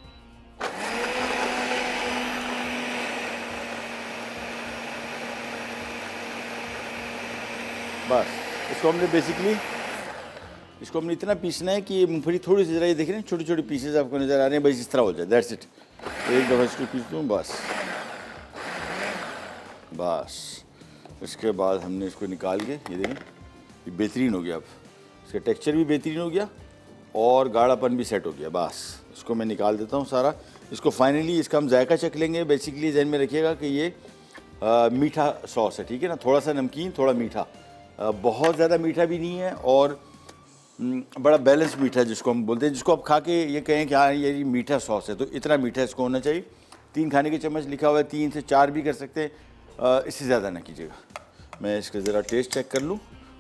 बस इसको हमने बेसिकली इसको हमने इतना पीसना है कि ये मूंगफली थोड़ी सी, जरा ये देख रहे हैं छोटी छोटी पीसेज आपको नज़र आ रहे हैं, बस इस तरह हो जाए, दैट्स इट। एक दफ़ा इसको पीस दूँ बस, बस इसके बाद हमने इसको निकाल के, ये देखें ये बेहतरीन हो गया। अब इसका टेक्सचर भी बेहतरीन हो गया और गाढ़ापन भी सेट हो गया। बस इसको मैं निकाल देता हूँ सारा। इसको फाइनली इसका हम जायका चख लेंगे। बेसिकली ज़हन में रखिएगा कि ये आ, मीठा सॉस है, ठीक है ना, थोड़ा सा नमकीन, थोड़ा मीठा, आ, बहुत ज़्यादा मीठा भी नहीं है और बड़ा बैलेंस मीठा है, जिसको हम बोलते हैं, जिसको आप खा के ये कहें कि हाँ ये मीठा सॉस है, तो इतना मीठा इसको होना चाहिए। तीन खाने के चम्मच लिखा हुआ है, तीन से चार भी कर सकते हैं, इससे ज़्यादा ना कीजिएगा। मैं इसका ज़रा टेस्ट चेक कर लूँ।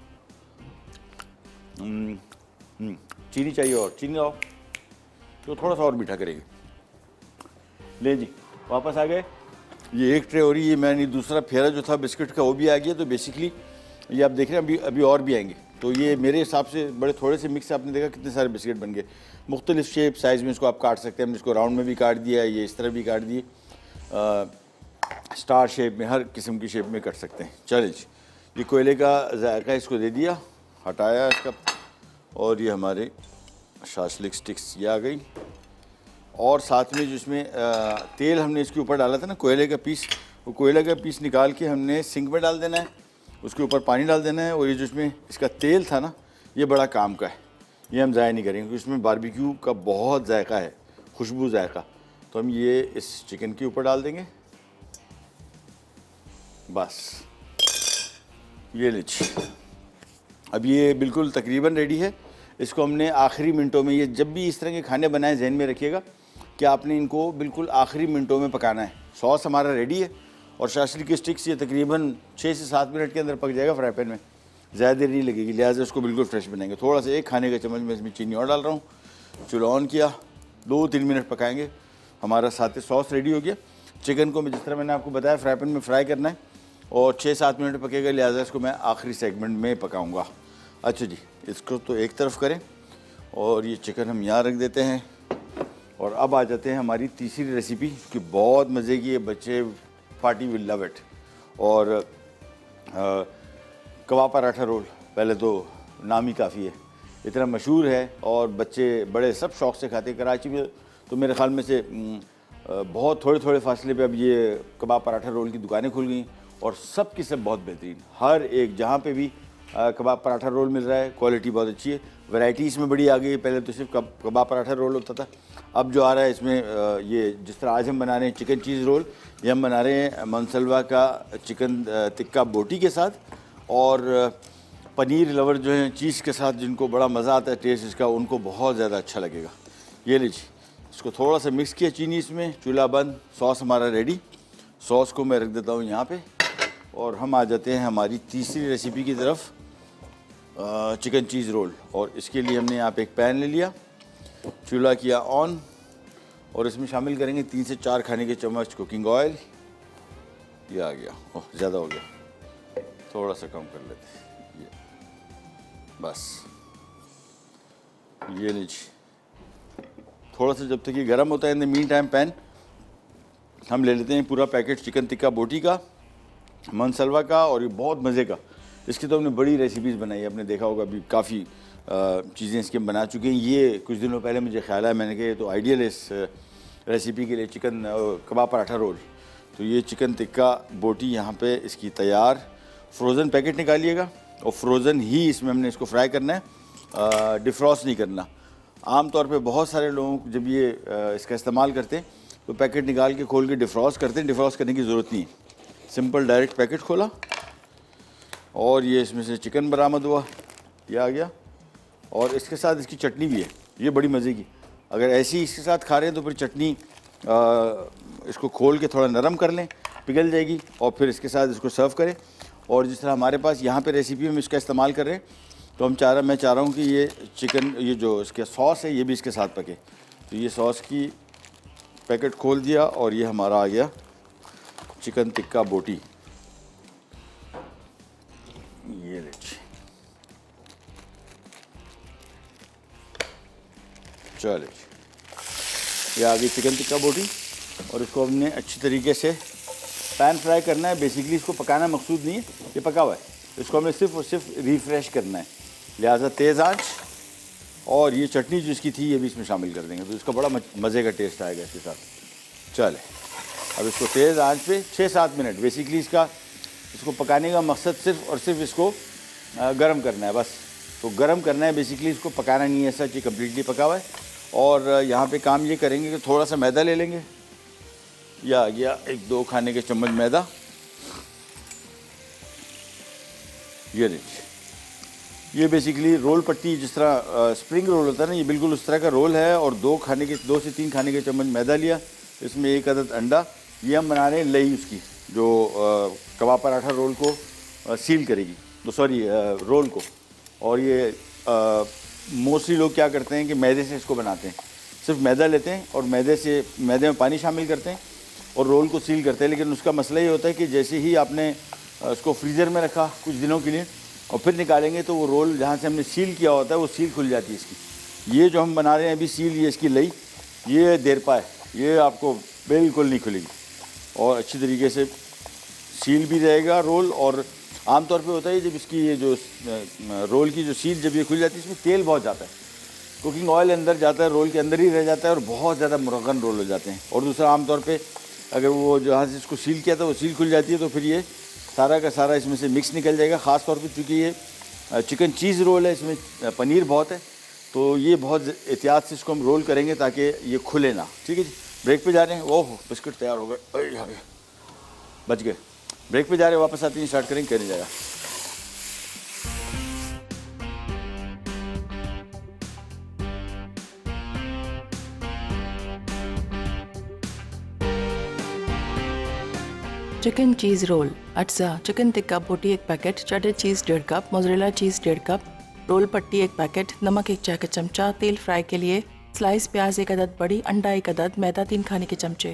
चीनी चाहिए और चीनी लाओ तो थोड़ा सा और मीठा करेगी। ले जी वापस आ गए। ये एक ट्रे हो रही है, मैंने दूसरा फेरा जो था बिस्किट का वो भी आ गया। तो बेसिकली ये आप देख रहे हैं अभी अभी और भी आएंगे। तो ये मेरे हिसाब से बड़े थोड़े से मिक्स, आपने देखा कितने सारे बिस्किट बन गए। मुख्तलिफ शेप साइज़ में इसको आप काट सकते हैं। हमने इसको राउंड में भी काट दिया, ये इस तरह भी काट दिए, स्टार शेप में, हर किस्म की शेप में कट सकते हैं। चलिए जी, ये कोयले का जायका इसको दे दिया, हटाया इसका, और ये हमारे शाशलिक स्टिक्स ये आ गई। और साथ में जिसमें तेल हमने इसके ऊपर डाला था ना, कोयले का पीस, वो कोयले का पीस निकाल के हमने सिंक में डाल देना है, उसके ऊपर पानी डाल देना है। और ये जिसमें इसका तेल था ना, ये बड़ा काम का है, ये हम ज़ाया नहीं करेंगे क्योंकि इसमें बारबेक्यू का बहुत जायका है, खुशबू जायका। तो हम ये इस चिकन के ऊपर डाल देंगे, बस ये लीजिए। अब ये बिल्कुल तकरीबन रेडी है। इसको हमने आखिरी मिनटों में, ये जब भी इस तरह के खाने बनाएं जहन में रखिएगा कि आपने इनको बिल्कुल आखिरी मिनटों में पकाना है। सॉस हमारा रेडी है और शाशलिक की स्टिक्स ये तकरीबन छः से सात मिनट के अंदर पक जाएगा फ्राई पैन में, ज़्यादा देर नहीं लगेगी, लिहाजा उसको बिल्कुल फ्रेश बनाएंगे। थोड़ा सा एक खाने का चम्मच में इसमें चीनी और डाल रहा हूँ। चूल्हा ऑन किया, दो तीन मिनट पकाएंगे, हमारा साथ ही सॉस रेडी हो गया। चिकन को मैं जिस तरह मैंने आपको बताया फ्राई पैन में फ्राई करना है और छः सात मिनट पकेगा, लिहाजा इसको मैं आखिरी सेगमेंट में पकाऊँगा। अच्छा जी, इसको तो एक तरफ करें और ये चिकन हम यहाँ रख देते हैं। और अब आ जाते हैं हमारी तीसरी रेसिपी कि बहुत मज़े की है, बच्चे पार्टी विल लव इट। और आ, कबाब पराठा रोल, पहले तो नाम ही काफ़ी है, इतना मशहूर है और बच्चे बड़े सब शौक़ से खाते हैं। कराची में तो मेरे ख़्याल में से बहुत थोड़े थोड़े फासले पे अब ये कबाब पराठा रोल की दुकानें खुल गई और सब की सब बहुत बेहतरीन। हर एक जहाँ पे भी कबाब पराठा रोल मिल रहा है, क्वालिटी बहुत अच्छी है, वैरायटी इसमें बड़ी आ गई है। पहले तो सिर्फ कब कबाब पराठा रोल होता था, अब जो आ रहा है इसमें ये जिस तरह आज हम बना रहे हैं चिकन चीज़ रोल, ये हम बना रहे हैं मनसलवा का चिकन टिक्का बोटी के साथ। और पनीर लवर जो हैं चीज़ के साथ, जिनको बड़ा मज़ा आता है टेस्ट इसका, उनको बहुत ज़्यादा अच्छा लगेगा। ये लीजिए, इसको थोड़ा सा मिक्स किया चीनी इसमें, चूल्हा बंद, सॉस हमारा रेडी। सॉस को मैं रख देता हूँ यहाँ पे और हम आ जाते हैं हमारी तीसरी रेसिपी की तरफ, चिकन चीज़ रोल। और इसके लिए हमने यहाँ पे एक पैन ले लिया, चूल्हा किया ऑन और इसमें शामिल करेंगे तीन से चार खाने के चम्मच कुकिंग ऑयल। ये आ गया, ओह ज़्यादा हो गया, थोड़ा सा कम कर लेते हैं, ये बस। ये लीजिए, थोड़ा सा जब तक ये गर्म होता है, in the meantime pan हम ले लेते हैं पूरा पैकेट चिकन टिक्का बोटी का, मनसलवा का। और ये बहुत मज़े का, इसकी तो हमने बड़ी रेसिपीज़ बनाई है, आपने देखा होगा अभी काफ़ी चीज़ें इसके हम बना चुके हैं। ये कुछ दिनों पहले मुझे ख्याल है, मैंने कहा ये तो आइडियल है इस रेसिपी के लिए, चिकन कबाब पराठा रोल। तो ये चिकन टिक्का बोटी यहाँ पे इसकी तैयार। फ्रोज़न पैकेट निकालिएगा और फ्रोज़न ही इसमें हमने इसको फ्राई करना है, डिफ्रॉस्ट नहीं करना। आम तौर पे बहुत सारे लोग जब ये आ, इसका इस्तेमाल करते हैं तो पैकेट निकाल के खोल के डिफ्रॉस्ट करते हैं। डिफ्रॉस्ट करने की ज़रूरत नहीं है, सिंपल डायरेक्ट पैकेट खोला और ये इसमें से चिकन बरामद हुआ, ये आ गया। और इसके साथ इसकी चटनी भी है, ये बड़ी मज़े की। अगर ऐसी ही इसके साथ खा रहे हैं तो फिर चटनी आ, इसको खोल के थोड़ा नरम कर लें, पिघल जाएगी, और फिर इसके साथ इसको सर्व करें। और जिस तरह हमारे पास यहाँ पे रेसिपी में इसका इस्तेमाल कर रहे हैं, तो हम चाह रहा मैं चाह रहा हूँ कि ये चिकन, ये जो इसका सॉस है, ये भी इसके साथ पके। तो ये सॉस की पैकेट खोल दिया और ये हमारा आ गया चिकन टिक्का बोटी। ये लीजिए, चलिए, ये आ गई चिकन टिक्का बोटी। और इसको हमने अच्छी तरीके से पैन फ्राई करना है। बेसिकली इसको पकाना मकसूद नहीं है, ये पका हुआ है, इसको हमें सिर्फ और सिर्फ रिफ्रेश करना है, लिहाजा तेज़ आंच। और ये चटनी जो इसकी थी ये भी इसमें शामिल कर देंगे, तो इसका बड़ा मज़े का टेस्ट आएगा इसके साथ। चले, अब इसको तेज़ आंच पे छः सात मिनट, बेसिकली इसका इसको पकाने का मकसद सिर्फ और सिर्फ इसको गर्म करना है बस। तो गर्म करना है, बेसिकली इसको पकाना नहीं है ऐसा कि कम्प्लीटली पका हुआ है। और यहाँ पे काम ये करेंगे कि थोड़ा सा मैदा ले लेंगे, या या एक दो खाने के चम्मच मैदा, ये लीजिए। ये बेसिकली रोल पट्टी, जिस तरह स्प्रिंग रोल होता है ना, ये बिल्कुल उस तरह का रोल है। और दो खाने के दो से तीन खाने के चम्मच मैदा लिया, इसमें एक अदद अंडा। ये हम बना रहे हैं लई उसकी, जो कबाब पराठा रोल को सील करेगी, तो सॉरी रोल को। और ये मोस्टली लोग क्या करते हैं कि मैदे से इसको बनाते हैं, सिर्फ मैदा लेते हैं और मैदे से मैदे में पानी शामिल करते हैं और रोल को सील करते हैं। लेकिन उसका मसला ये होता है कि जैसे ही आपने उसको फ्रीज़र में रखा कुछ दिनों के लिए और फिर निकालेंगे तो वो रोल जहाँ से हमने सील किया होता है वो सील खुल जाती है इसकी। ये जो हम बना रहे हैं अभी सील, ये इसकी लई, ये देरपा है, ये आपको बिल्कुल नहीं खुलेगी और अच्छी तरीके से सील भी रहेगा रोल। और आमतौर पे होता है जब इसकी ये जो रोल की जो सील जब ये खुल जाती है इसमें तेल बहुत जाता है, कुकिंग ऑयल अंदर जाता है, रोल के अंदर ही रह जाता है और बहुत ज़्यादा मुरगन रोल हो जाते हैं। और दूसरा आमतौर पे अगर वो जहाँ से इसको सील किया था वो सील खुल जाती है तो फिर ये सारा का सारा इसमें से मिक्स निकल जाएगा। ख़ास तौर पे चूँकि ये चिकन चीज़ रोल है, इसमें पनीर बहुत है, तो ये बहुत एहतियात से इसको हम रोल करेंगे ताकि ये खुले ना। ठीक है जी, ब्रेक पे जा रहे हैं। ओह बिस्किट तैयार हो गए, बच गए। ब्रेक पे जा रहे हैं, वापस आते हैं, स्टार्ट करेंगे, करने जाएगा। चिकन चीज़ रोल, अट्सा चिकन टिक्का बोटी एक पैकेट, चटर चीज़ डेढ़ कप, मोज़रेला चीज़ डेढ़ कप, रोल पट्टी एक पैकेट, नमक एक चाय का चमचा, तेल फ्राई के लिए, स्लाइस प्याज एक अदद बड़ी, अंडा एक अदद, मैदा तीन खाने के चमचे।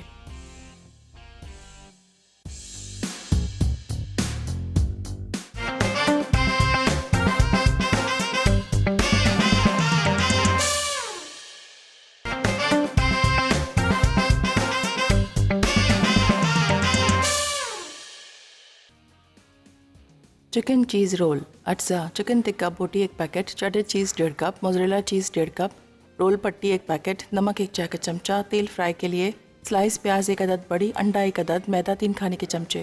चिकन चीज़ रोल, अट्सा चिकन टिक्का बोटी एक पैकेट, चटर चीज़ डेढ़ कप, मोज़रेला चीज़ डेढ़ कप, रोल पट्टी एक पैकेट, नमक एक चाय का चमचा, तेल फ्राई के लिए, स्लाइस प्याज एक अदद बड़ी, अंडा एक अदद, मैदा तीन खाने के चमचे।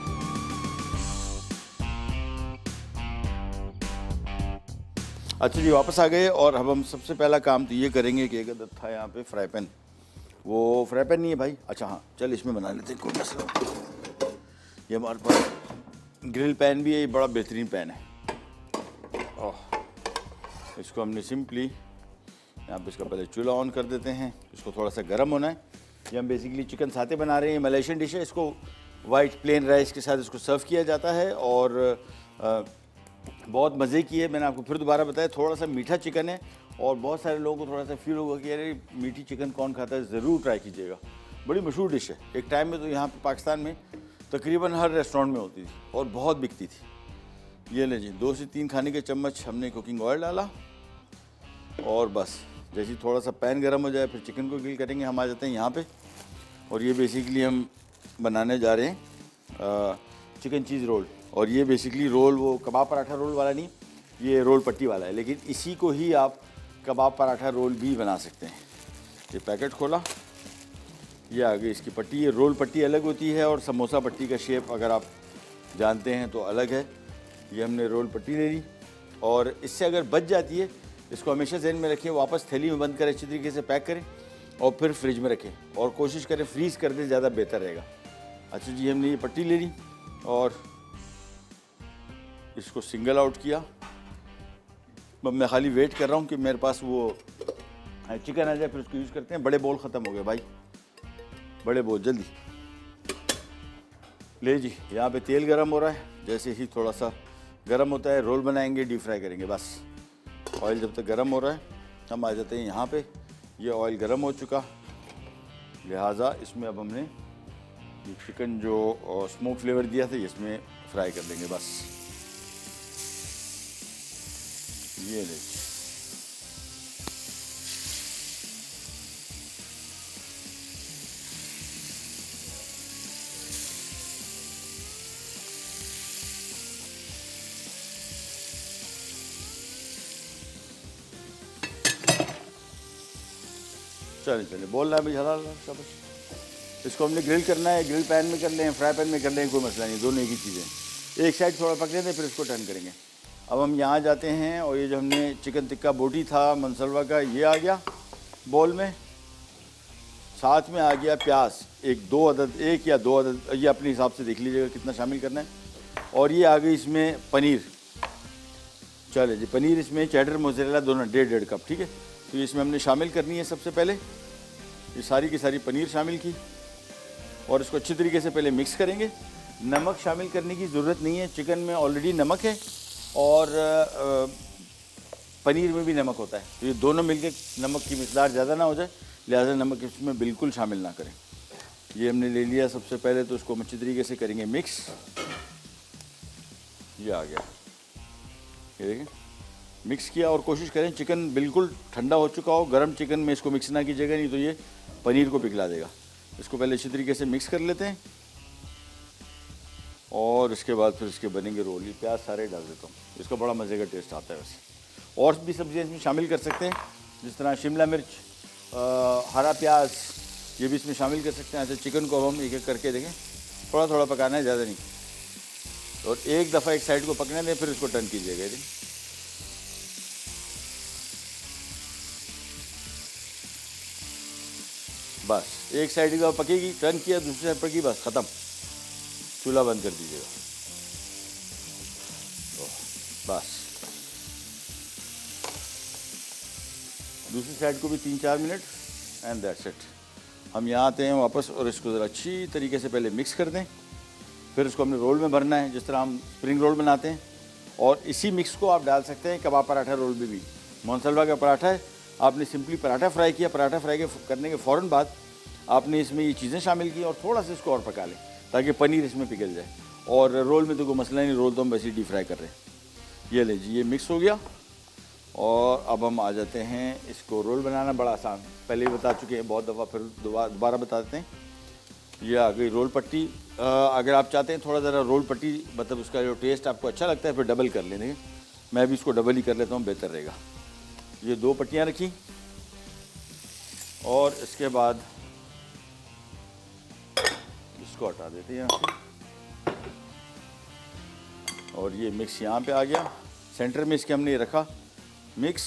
अच्छा जी, वापस आ गए और अब हम सबसे पहला काम तो ये करेंगे कि एक अदद था यहाँ पे फ्राई पैन, वो फ्राई पैन नहीं है भाई, अच्छा हाँ चल इसमें बना लेते हैं, कोई मसला नहीं। ये हमारे पास ग्रिल पैन भी है, ये बड़ा बेहतरीन पैन है। ओह, इसको हमने सिंपली यहाँ पे इसका पहले चूल्हा ऑन कर देते हैं, इसको थोड़ा सा गर्म होना है। ये हम बेसिकली चिकन साते बना रहे हैं, मलेशियन डिश है, इसको वाइट प्लेन राइस के साथ इसको सर्व किया जाता है और आ, बहुत मज़े की है। मैंने आपको फिर दोबारा बताया, थोड़ा सा मीठा चिकन है और बहुत सारे लोगों को थोड़ा सा फील होगा कि अरे मीठी चिकन कौन खाता है, ज़रूर ट्राई कीजिएगा, बड़ी मशहूर डिश है। एक टाइम में तो यहाँ पे पाकिस्तान में तकरीबन हर रेस्टोरेंट में होती थी और बहुत बिकती थी। ये ले जी, दो से तीन खाने के चम्मच हमने कुकिंग ऑयल डाला और बस जैसे थोड़ा सा पैन गर्म हो जाए फिर चिकन को ग्रिल करेंगे। हम आ जाते हैं यहाँ पे और ये बेसिकली हम बनाने जा रहे हैं चिकन चीज़ रोल। और ये बेसिकली रोल वो कबाब पराठा रोल वाला नहीं, ये रोल पट्टी वाला है, लेकिन इसी को ही आप कबाब पराठा रोल भी बना सकते हैं। ये पैकेट खोला, ये आगे इसकी पट्टी, ये रोल पट्टी अलग होती है और समोसा पट्टी का शेप अगर आप जानते हैं तो अलग है। ये हमने रोल पट्टी ले ली और इससे अगर बच जाती है इसको हमेशा ज़हन में रखें, वापस थैली में बंद करें, अच्छी तरीके से पैक करें और फिर फ्रिज में रखें और कोशिश करें फ्रीज़ कर दें, ज़्यादा बेहतर रहेगा। अच्छा जी, हमने ये पट्टी ले ली और इसको सिंगल आउट किया। अब मैं खाली वेट कर रहा हूँ कि मेरे पास वो चिकन आ जाए, फिर उसको यूज़ करते हैं। बड़े बोल ख़त्म हो गए भाई, बड़े बोल जल्दी ले जी। यहाँ पे तेल गरम हो रहा है, जैसे ही थोड़ा सा गरम होता है रोल बनाएंगे, डीप फ्राई करेंगे। बस ऑयल जब तक गरम हो रहा है हम आ जाते हैं यहाँ पे। ये ऑयल गरम हो चुका, लिहाजा इसमें अब हमने ये चिकन जो स्मोक फ्लेवर दिया था इसमें फ्राई कर देंगे। बस ये ले, चलिए चलिए बोल रहा है भाई, हलाल शाबाश। इसको हमने ग्रिल करना है, ग्रिल पैन में कर लें, फ्राई पैन में कर लें, कोई मसला नहीं, दोनों एक ही चीज़ें। एक साइड थोड़ा पक लेते हैं फिर इसको टर्न करेंगे। अब हम यहाँ जाते हैं और ये जो हमने चिकन टिक्का बोटी था मनसलवा का, ये आ गया बोल में, साथ में आ गया प्याज, एक दो अदद, एक या दो अदद, ये अपने हिसाब से देख लीजिएगा कितना शामिल करना है। और ये आ गई इसमें पनीर, चले जी पनीर इसमें चेडर मोज़रेला दोनों डेढ़ डेढ़ कप, ठीक है। तो इसमें हमने शामिल करनी है सबसे पहले ये सारी की सारी पनीर शामिल की और इसको अच्छी तरीके से पहले मिक्स करेंगे। नमक शामिल करने की ज़रूरत नहीं है, चिकन में ऑलरेडी नमक है और पनीर में भी नमक होता है, तो ये दोनों मिलके नमक की मिकदार ज़्यादा ना हो जाए, लिहाजा नमक इसमें बिल्कुल शामिल ना करें। ये हमने ले लिया। सबसे पहले तो इसको हम अच्छी तरीके से करेंगे मिक्स। ये आ गया, ये देखें मिक्स किया। और कोशिश करें चिकन बिल्कुल ठंडा हो चुका हो, गर्म चिकन में इसको मिक्स ना कीजिएगा, नहीं तो ये पनीर को पिघला देगा। इसको पहले अच्छी तरीके से मिक्स कर लेते हैं और इसके बाद फिर इसके बनेंगे रोल। ये प्याज सारे डाल देता हूँ, इसका बड़ा मज़े का टेस्ट आता है। वैसे और भी सब्जियाँ इसमें शामिल कर सकते हैं, जिस तरह शिमला मिर्च, आ, हरा प्याज, ये भी इसमें शामिल कर सकते हैं। ऐसे चिकन को हम एक एक करके देखें, थोड़ा थोड़ा पकाना है, ज़्यादा नहीं। और एक दफ़ा एक साइड को पकने दें, फिर इसको टर्न कीजिएगा। ये बस एक साइड का पकेगी, टर्न किया, दूसरी साइड पकी, बस ख़त्म, चूल्हा बंद कर दीजिएगा। बस दूसरी साइड को भी तीन चार मिनट एंड दैट्स इट। हम यहाँ आते हैं वापस और इसको ज़रा अच्छी तरीके से पहले मिक्स कर दें, फिर इसको हमने रोल में भरना है, जिस तरह हम स्प्रिंग रोल बनाते हैं। और इसी मिक्स को आप डाल सकते हैं कबाब पराठा रोल में भी। मोहनसलवा का पराठा है, आपने सिंपली पराठा फ्राई किया, पराठा फ्राई के करने के फ़ौरन बाद आपने इसमें ये चीज़ें शामिल की और थोड़ा सा इसको और पका लें ताकि पनीर इसमें पिघल जाए। और रोल में तो कोई मसला नहीं, रोल तो हम वैसे ही डीप फ्राई कर रहे हैं। ये ले जी, ये मिक्स हो गया। और अब हम आ जाते हैं, इसको रोल बनाना बड़ा आसान, पहले ही बता चुके हैं बहुत दफ़ा, फिर दोबारा दोबारा बता देते हैं। ये आ गई रोल पट्टी। अगर आप चाहते हैं थोड़ा ज़रा रोल पट्टी, मतलब उसका जो टेस्ट आपको अच्छा लगता है, फिर डबल कर लेंगे। मैं भी इसको डबल ही कर लेता हूँ, बेहतर रहेगा। ये दो पट्टियाँ रखी और इसके बाद इसको हटा देते हैं यहाँ से। और ये मिक्स यहाँ पे आ गया, सेंटर में इसके हमने ये रखा मिक्स।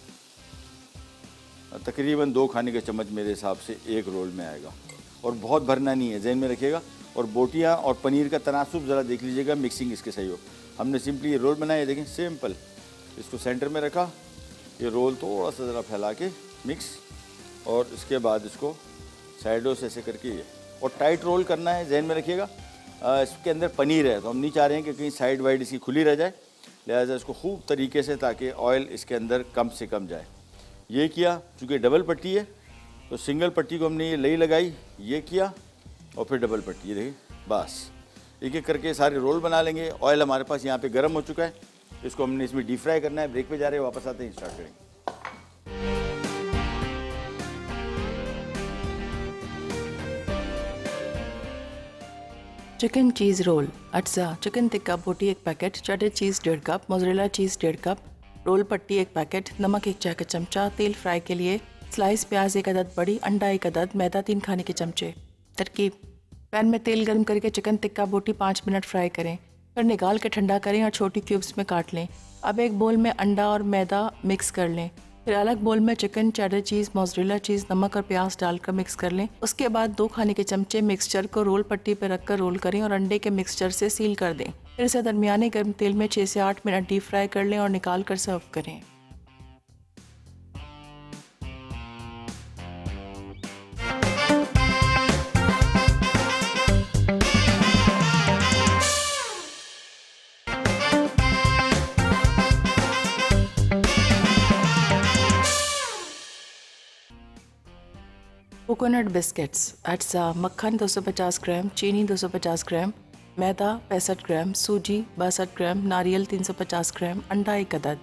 तकरीबन दो खाने के चम्मच मेरे हिसाब से एक रोल में आएगा, और बहुत भरना नहीं है, जहन में रखिएगा। और बोटियाँ और पनीर का तनासुब ज़रा देख लीजिएगा, मिक्सिंग इसके सही हो। हमने सिंपली ये रोल बनाया, देखें सिंपल, इसको सेंटर में रखा, ये रोल थोड़ा सा ज़रा फैला के मिक्स, और इसके बाद इसको साइडों से ऐसे करके ये, और टाइट रोल करना है, जहन में रखिएगा। इसके अंदर पनीर है तो हम नहीं चाह रहे हैं कि कहीं साइड वाइड इसकी खुली रह जाए, लिहाजा इसको खूब तरीके से, ताकि ऑयल इसके अंदर कम से कम जाए। ये किया, चूँकि डबल पट्टी है तो सिंगल पट्टी को हमने ये लई लगाई, ये किया और फिर डबल पट्टी, ये देखिए। बस एक एक करके सारे रोल बना लेंगे। ऑयल हमारे पास यहाँ पे गर्म हो चुका है, इसको हमने इसमें डीप फ्राई करना है। ब्रेक पे जा रहे हैं, वापस आते हैं, स्टार्ट करेंगे। चिकन चीज़ रोल, अज्जा चिकन टिक्का बोटी एक पैकेट, चटर चीज़ डेढ़ कप, मोज़रेला चीज़ डेढ़ कप, रोल पट्टी एक पैकेट, नमक एक चाय का चमचा, तेल फ्राई के लिए, स्लाइस प्याज एक अदद बड़ी, अंडा एक अदद, मैदा तीन खाने के चमचे। तरकीब: पैन में तेल गर्म करके चिकन टिक्का बोटी पाँच मिनट फ्राई करें, फिर निकाल के ठंडा करें और छोटी क्यूब्स में काट लें। अब एक बोल में अंडा और मैदा मिक्स कर लें, फिर अलग बोल में chicken, cheddar cheese, mozzarella cheese, नमक और प्याज डालकर मिक्स कर लें। उसके बाद दो खाने के चमचे मिक्सचर को रोल पट्टी पर रखकर रोल करें और अंडे के मिक्सचर से सील कर दें। फिर इसे दरमियाने गर्म तेल में छः से आठ मिनट डीप फ्राई कर लें और निकाल कर सर्व करें। कोकोनट बिस्किट्स, अज्जा मक्खन दो सौ पचास ग्राम, चीनी दो सौ पचास ग्राम, मैदा पैंसठ ग्राम, सूजी बासठ ग्राम, नारियल तीन सौ पचास ग्राम, अंडा एक अदद।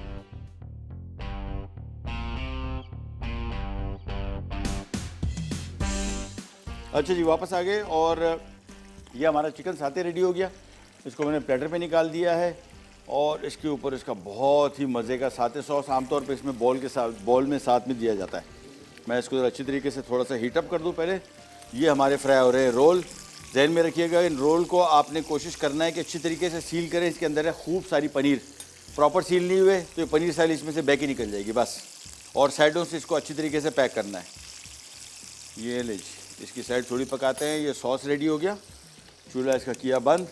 अच्छा जी, वापस आ गए और ये हमारा चिकन साते रेडी हो गया। इसको मैंने प्लेटर पे निकाल दिया है और इसके ऊपर इसका बहुत ही मज़े का साते सॉस आमतौर पे इसमें बॉल के साथ बॉल में साथ में दिया जाता है। मैं इसको अच्छी तरीके से थोड़ा सा हीटअप कर दूं पहले। ये हमारे फ्राई हो रहे हैं रोल। जहन में रखिएगा, इन रोल को आपने कोशिश करना है कि अच्छी तरीके से सील करें। इसके अंदर है खूब सारी पनीर, प्रॉपर सील नहीं हुए तो ये पनीर सारी इसमें से बैक ही निकल जाएगी बस। और साइडों से इसको अच्छी तरीके से पैक करना है। ये ले जी, इसकी साइड थोड़ी पकाते हैं। ये सॉस रेडी हो गया, चूल्हा इसका किया बंद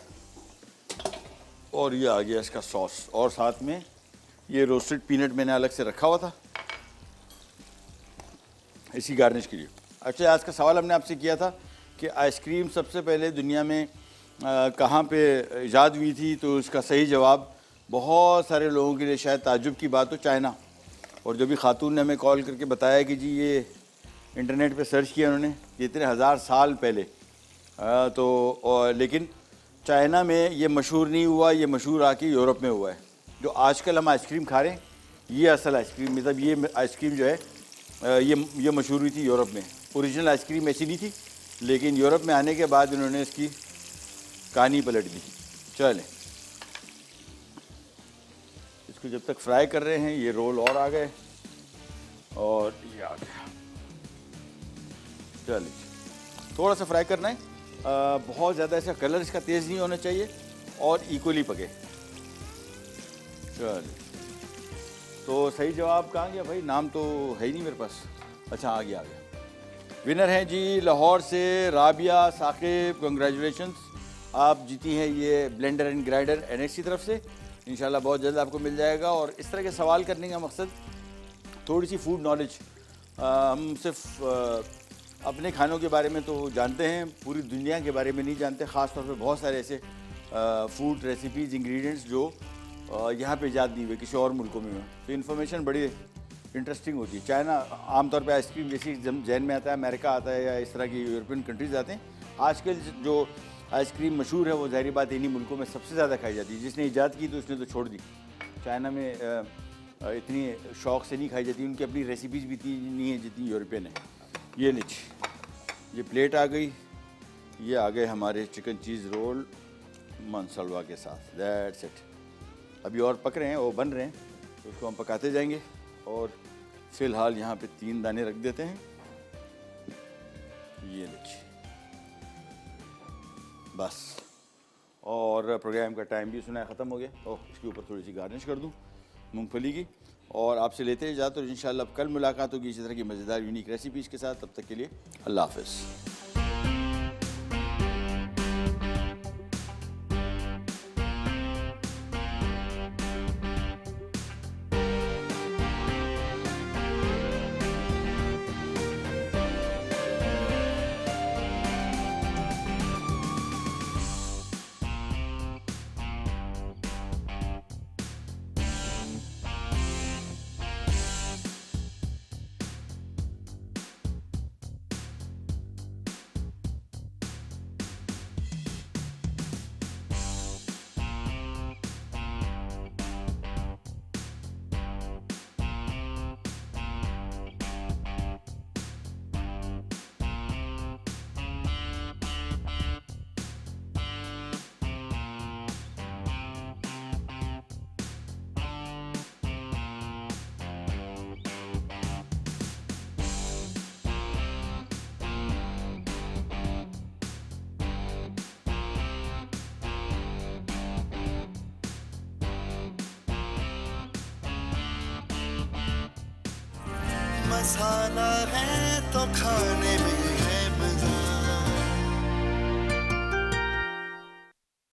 और ये आ गया इसका सॉस। और साथ में ये रोस्टेड पीनट मैंने अलग से रखा हुआ था इसी गार्निश के लिए। अच्छा, आज का सवाल हमने आपसे किया था कि आइसक्रीम सबसे पहले दुनिया में कहाँ पे ईजाद हुई थी, तो इसका सही जवाब बहुत सारे लोगों के लिए शायद ताज्जुब की बात हो, चाइना। और जो भी खातून ने हमें कॉल करके बताया कि जी ये इंटरनेट पे सर्च किया उन्होंने कि इतने हज़ार साल पहले, आ, तो और, लेकिन चाइना में ये मशहूर नहीं हुआ, ये मशहूर आके यूरोप में हुआ है। जो आजकल हम आइसक्रीम खा रहे हैं ये असल आइसक्रीम, मतलब ये आइसक्रीम जो है ये ये मशहूर हुई थी यूरोप में। ओरिजिनल आइसक्रीम ऐसी नहीं थी, लेकिन यूरोप में आने के बाद उन्होंने इसकी कहानी पलट दी। चलें, इसको जब तक फ्राई कर रहे हैं ये रोल और आ गए और ये आ गया। चलिए थोड़ा सा फ्राई करना है, आ, बहुत ज़्यादा ऐसा कलर इसका तेज़ नहीं होना चाहिए और इक्वली पके। चलिए, तो सही जवाब कहाँ गया भाई? नाम तो है ही नहीं मेरे पास। अच्छा आ गया आ गया। विनर हैं जी लाहौर से राबिया साकिब, कंग्रेचुलेशंस, आप जीती हैं ये ब्लेंडर एंड ग्राइंडर एनएक्स की तरफ से। इंशाल्लाह बहुत जल्द आपको मिल जाएगा। और इस तरह के सवाल करने का मकसद थोड़ी सी फूड नॉलेज, हम सिर्फ आ, अपने खानों के बारे में तो जानते हैं, पूरी दुनिया के बारे में नहीं जानते। ख़ास तौर पे बहुत सारे ऐसे फूड रेसिपीज़ इंग्रेडिएंट्स जो यहाँ पे ईजाद नहीं हुए, किसी और मुल्कों में। तो इन्फॉर्मेशन बड़ी इंटरेस्टिंग होती है। चाइना आमतौर पे आइसक्रीम जैसी जहन में आता है, अमेरिका आता है या इस तरह की यूरोपियन कंट्रीज़ आते हैं। आजकल जो आइसक्रीम मशहूर है वो ज़ाहिर बात इन्हीं मुल्कों में सबसे ज़्यादा खाई जाती है। जिसने ईजाद की तो उसने तो छोड़ दी। चाइना में इतनी शौक़ से नहीं खाई जाती, उनकी अपनी रेसिपीज़ भी इतनी नहीं है जितनी यूरोपियन है। ये लीजिए, ये प्लेट आ गई, ये आ गए हमारे चिकन चीज़ रोल मनसलवा के साथ। That's it. अभी और पक रहे हैं, वो बन रहे हैं, तो उसको हम पकाते जाएंगे। और फ़िलहाल यहाँ पे तीन दाने रख देते हैं। ये लीजिए बस, और प्रोग्राम का टाइम भी सुना ख़त्म हो गया। ओह, इसके ऊपर थोड़ी सी गार्निश कर दूँ मूंगफली की। और आपसे लेते हैं इजाज़त, और इंशाल्लाह कल मुलाकात होगी इसी तरह की मज़ेदार यूनिक रेसिपीज़ के साथ। तब तक के लिए अल्लाह हाफ़िज़। मसाला है तो खाने में है